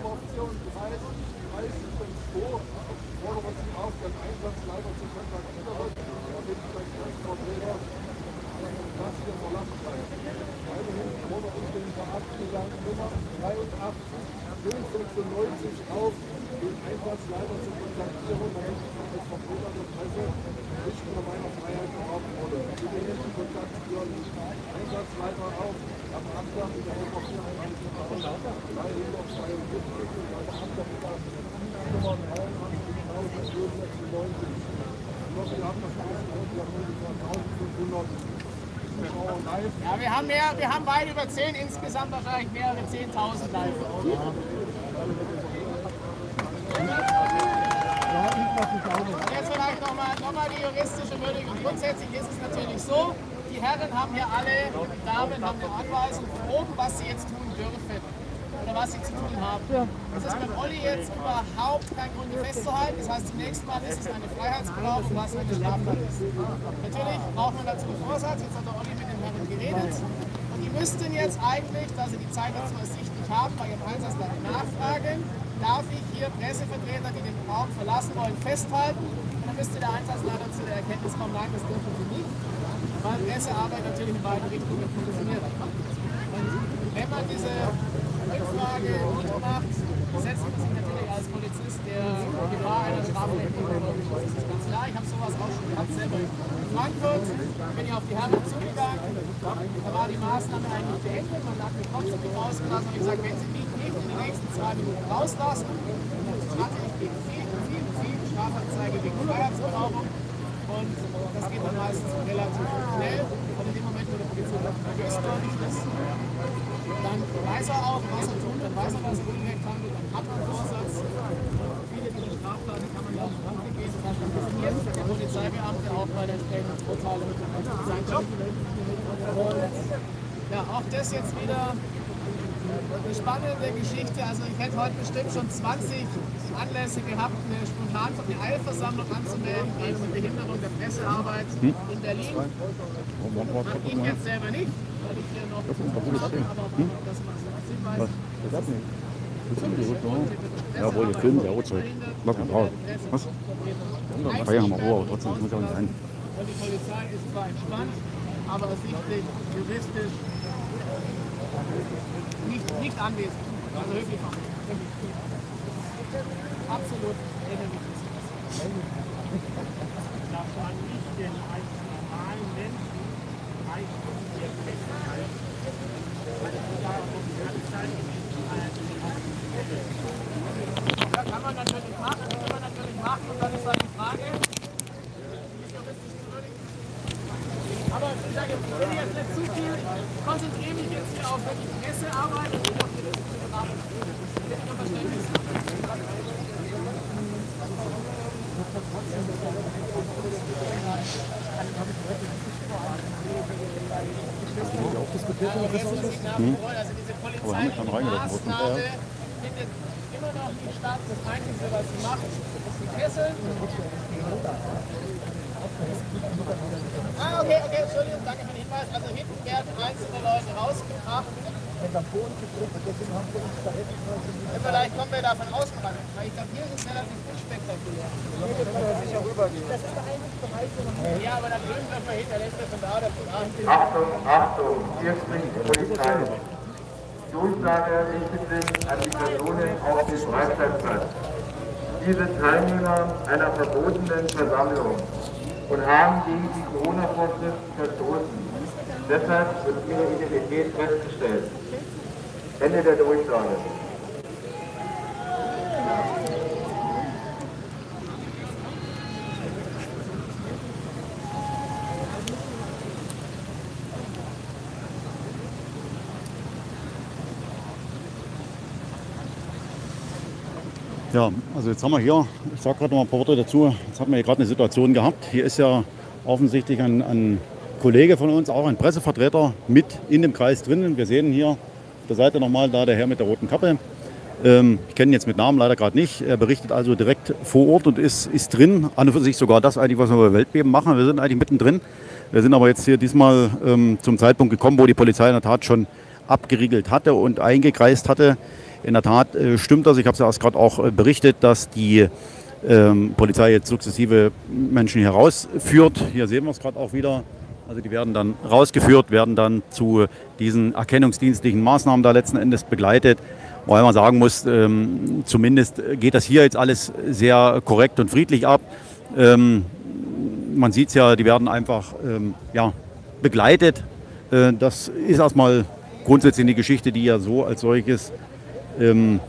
fünfhundertsechsundneunzig auf, den Einsatzleiter zu kontaktieren, damit ich als Vertreter der Presse nicht unter meiner Freiheit beraubt wurde. Ich will den Kontakt führen, Einsatzleiter auf, am Anfang der vierundeinundneunzig dreihundertzweiundsiebzig und als Anfang der Nummer neunundachtzigtausendsechsundneunzig. Ich hoffe, ihr habt das ausgehört, wir haben ungefähr eintausendfünfhundert Zuschauer live. Ja, wir haben, mehr, wir haben weit über zehn, insgesamt wahrscheinlich mehrere zehntausend live. Jetzt vielleicht nochmal noch mal die juristische Würdigung. Grundsätzlich ist es natürlich so, die Herren haben hier alle, die Damen haben eine Anweisung von oben, was sie jetzt tun dürfen oder was sie zu tun haben. Das ist beim Olli jetzt überhaupt kein Grund festzuhalten. Das heißt, zunächst mal ist es eine Freiheitsberaubung, was eine Straftat ist. Natürlich braucht man dazu einen Vorsatz. Jetzt hat der Olli mit den Herren geredet. Und die müssten jetzt eigentlich, da sie die Zeit dazu ersichtlich haben, bei ihrem Einsatzleiter nachfragen, darf ich hier Pressevertreter, die den Raum verlassen wollen, festhalten? Und dann müsste der Einsatzleiter zu der Erkenntnis kommen, nein, das dürfen sie nicht, weil Pressearbeit natürlich in beiden Richtungen funktioniert. Und wenn man diese Rückfrage nicht macht, setzt man sich natürlich als Polizist der Gefahr einer Strafrechtlichen aus. Das ist ganz klar. Ich habe sowas auch schon gehabt, selber in Frankfurt. Bin ich auf die Herren zugegangen. Da war die Maßnahme eigentlich beendet. Man hat den Kopf rausgelassen und ich gesagt, wenn Sie mich nicht in den nächsten zwei Minuten rauslassen, dann hatte ich gegen viel, viel, viel Strafanzeige wegen Freiheitsberaubung. Und das geht dann meistens relativ schnell. Und in dem Moment, wo der Polizei vergisst, deutlich ist, dann weiß er auch, was er tut, dann weiß er, was er ungerecht handelt, dann hat man einen Vorsatz. Viele dieser Straftaten kann man ja auch angegeben, dann informiert der Polizeibeamte auch bei der entsprechenden Urteilung seinen Job. Und ja, auch das jetzt wieder eine spannende Geschichte. Also ich hätte heute bestimmt schon zwanzig Anlässe gehabt, eine spontan eine Eilversammlung anzumelden gegen eine Behinderung der Pressearbeit in Berlin. Ich jetzt selber nicht, weil ich hier noch habe, aber dass man es als Hinweis. Ja, wohl, wir filmen ja auch Zeug. Locker drauf. Was? Feier haben wir Ruhe, aber trotzdem muss ich auch nicht sein. Und die Polizei ist zwar entspannt, aber sichtlich juristisch nicht, nicht anwesend. Also höflich machen. Absolut innerlich. Dass man nicht den als normalen Menschen reicht, der festhalten. Weil es darum ganz Ja, kann man natürlich machen, kann man natürlich machen und dann ist halt die Frage. Aber ich sage, ich will jetzt nicht zu viel, ich konzentriere mich jetzt hier auf wirklich Pressearbeit und nicht auf die juristische Arbeit. Das ist nur Verständnis. Auch diskutiert in der Presseausschuss? Hm. Aber haben wir schon reingelassen. Maßnahme findet immer noch nicht statt. Das Einzige, was sie macht, ist die Kessel. Ah, okay, okay, Entschuldigung, danke für den Hinweis. Also hinten werden einzelne Leute rausgebracht. Vielleicht kommen wir da von außen ran, weil ich glaube, hier ist es relativ unspektakulär. Hier wird man sicher rübergehen. Das ist der einzige Bereich, wo man... Ja, aber dann drüben wird man hinter, lässt er von da oder von da. Achtung, Achtung, hier spricht die Polizei. Die Durchsage richtet sich an die Personen auf dem Freizeitplatz. Diese Teilnehmer einer verbotenen Versammlung und haben gegen die Corona-Vorschriften verstoßen. Deshalb wird ihre Identität festgestellt. Ende der Durchsage. Ja, also jetzt haben wir hier, ich sage gerade noch mal ein paar Worte dazu, jetzt hatten wir hier gerade eine Situation gehabt. Hier ist ja offensichtlich ein, ein Kollege von uns, auch ein Pressevertreter, mit in dem Kreis drin. Wir sehen hier auf der Seite nochmal da der Herr mit der roten Kappe. Ähm, ich kenne ihn jetzt mit Namen leider gerade nicht. Er berichtet also direkt vor Ort und ist, ist drin. An und für sich sogar das eigentlich, was wir bei Weltbeben machen. Wir sind eigentlich mittendrin. Wir sind aber jetzt hier diesmal ähm, zum Zeitpunkt gekommen, wo die Polizei in der Tat schon abgeriegelt hatte und eingekreist hatte. In der Tat äh, stimmt das. Ich habe es ja erst gerade auch äh, berichtet, dass die ähm, Polizei jetzt sukzessive Menschen hier rausführt. Hier sehen wir es gerade auch wieder. Also die werden dann rausgeführt, werden dann zu diesen erkennungsdienstlichen Maßnahmen da letzten Endes begleitet. Wobei man sagen muss, ähm, zumindest geht das hier jetzt alles sehr korrekt und friedlich ab. Ähm, man sieht es ja, die werden einfach ähm, ja, begleitet. Äh, das ist erstmal grundsätzlich eine Geschichte, die ja so als solches Ähm,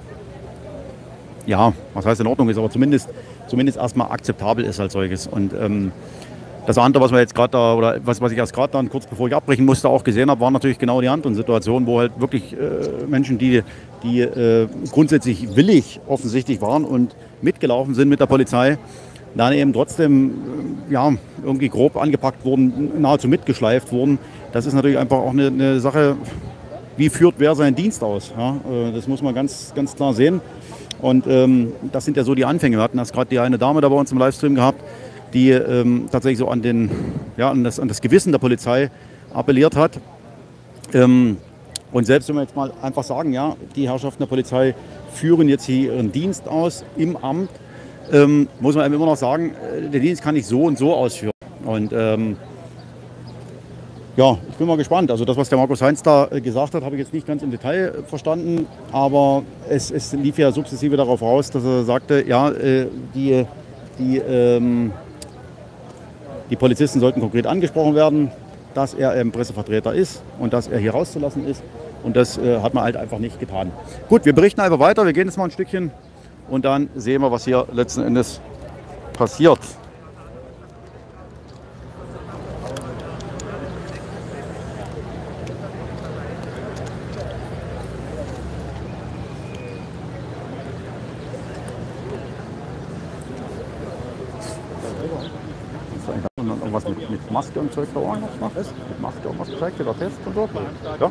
ja, was heißt in Ordnung ist, aber zumindest, zumindest erstmal akzeptabel ist als solches. Und ähm, das andere, was wir jetzt gerade da, oder was, was ich erst gerade dann kurz bevor ich abbrechen musste, auch gesehen habe, war natürlich genau die Anton-Situation, wo halt wirklich äh, Menschen, die, die äh, grundsätzlich willig offensichtlich waren und mitgelaufen sind mit der Polizei, dann eben trotzdem äh, ja, irgendwie grob angepackt wurden, nahezu mitgeschleift wurden. Das ist natürlich einfach auch eine, eine Sache. Wie führt wer seinen Dienst aus? Ja, das muss man ganz, ganz klar sehen. Und ähm, das sind ja so die Anfänge. Wir hatten erst gerade die eine Dame da bei uns im Livestream gehabt, die ähm, tatsächlich so an, den, ja, an, das, an das Gewissen der Polizei appelliert hat. Ähm, und selbst wenn wir jetzt mal einfach sagen, ja, die Herrschaften der Polizei führen jetzt hier ihren Dienst aus im Amt, ähm, muss man immer noch sagen, der Dienst kann ich so und so ausführen. Und ähm, ja, ich bin mal gespannt. Also das, was der Markus Heinz da gesagt hat, habe ich jetzt nicht ganz im Detail verstanden. Aber es, es lief ja sukzessive darauf raus, dass er sagte, ja, die, die, ähm, die Polizisten sollten konkret angesprochen werden, dass er ein Pressevertreter ist und dass er hier rauszulassen ist. Und das äh, hat man halt einfach nicht getan. Gut, wir berichten einfach weiter. Wir gehen jetzt mal ein Stückchen und dann sehen wir, was hier letzten Endes passiert. Irgendwas mit, mit Maske und Zeug da irgendwas ist? Mit Maske irgendwas gezeigt, der Test und so? Ja?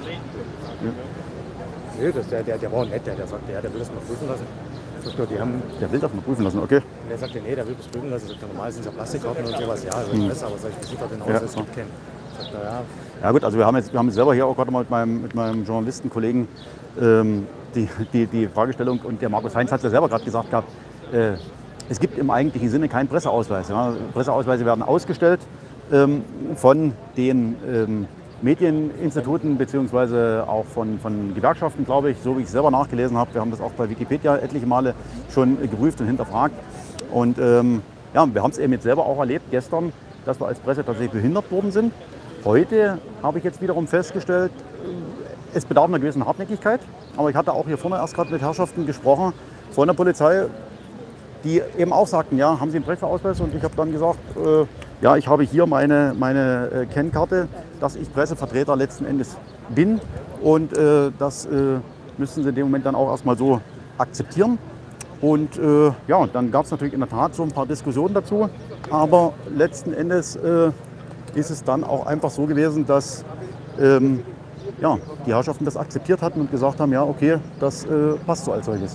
Nee, das, der, der, der war nett, der, der sagte, ja, der will das mal prüfen lassen. Sagt, die haben, der will das mal prüfen lassen, okay. Und der sagte, nee, der will das prüfen lassen. Sagt, normal sind es ja Plastikkarten und sowas, ja, also Hm. besser, aber sag ich, wie sieht das denn aus? Ja, Es gibt keinen. Sagt er, ja. Ja gut, also wir haben jetzt, wir haben jetzt selber hier auch gerade mal mit meinem, mit meinem Journalistenkollegen ähm, die, die, die Fragestellung, und der Markus Heinz hat es ja selber gerade gesagt gehabt, äh, es gibt im eigentlichen Sinne keinen Presseausweis. Ja. Presseausweise werden ausgestellt ähm, von den ähm, Medieninstituten beziehungsweise auch von, von Gewerkschaften, glaube ich, so wie ich es selber nachgelesen habe. Wir haben das auch bei Wikipedia etliche Male schon geprüft und hinterfragt. Und ähm, ja, wir haben es eben jetzt selber auch erlebt gestern, dass wir als Presse tatsächlich behindert worden sind. Heute habe ich jetzt wiederum festgestellt, es bedarf einer gewissen Hartnäckigkeit. Aber ich hatte auch hier vorne erst gerade mit Herrschaften gesprochen von der Polizei, die eben auch sagten, ja, haben Sie einen Presseausweis? Und ich habe dann gesagt, äh, ja, ich habe hier meine, meine äh, Kennkarte, dass ich Pressevertreter letzten Endes bin. Und äh, das äh, müssten Sie in dem Moment dann auch erstmal so akzeptieren. Und äh, ja, und dann gab es natürlich in der Tat so ein paar Diskussionen dazu. Aber letzten Endes äh, ist es dann auch einfach so gewesen, dass ähm, ja, die Herrschaften das akzeptiert hatten und gesagt haben, ja, okay, das äh, passt so als solches.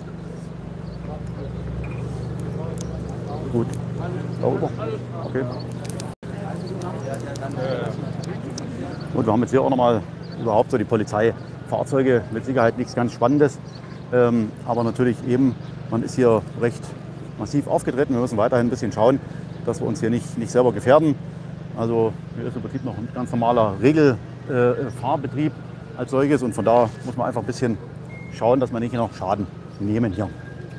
Gut. Darüber. Okay. Gut, wir haben jetzt hier auch nochmal überhaupt so die Polizeifahrzeuge, mit Sicherheit nichts ganz Spannendes. Ähm, aber natürlich eben, man ist hier recht massiv aufgetreten. Wir müssen weiterhin ein bisschen schauen, dass wir uns hier nicht, nicht selber gefährden. Also hier ist im Prinzip noch ein ganz normaler Regelfahrbetrieb äh, als solches. Und von da muss man einfach ein bisschen schauen, dass wir nicht noch Schaden nehmen hier.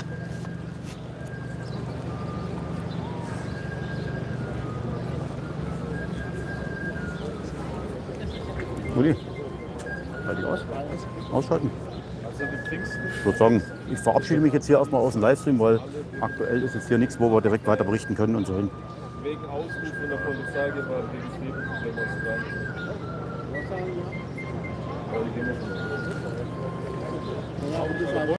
Uli, halt dich aus. Ausschalten. Ich würde sagen, ich verabschiede mich jetzt hier erstmal aus dem Livestream, weil aktuell ist jetzt hier nichts, wo wir direkt weiter berichten können und sollen. Wegen Ausruf von der Polizei gewalt gegen Friedensdemonstranten. Was sagen wir?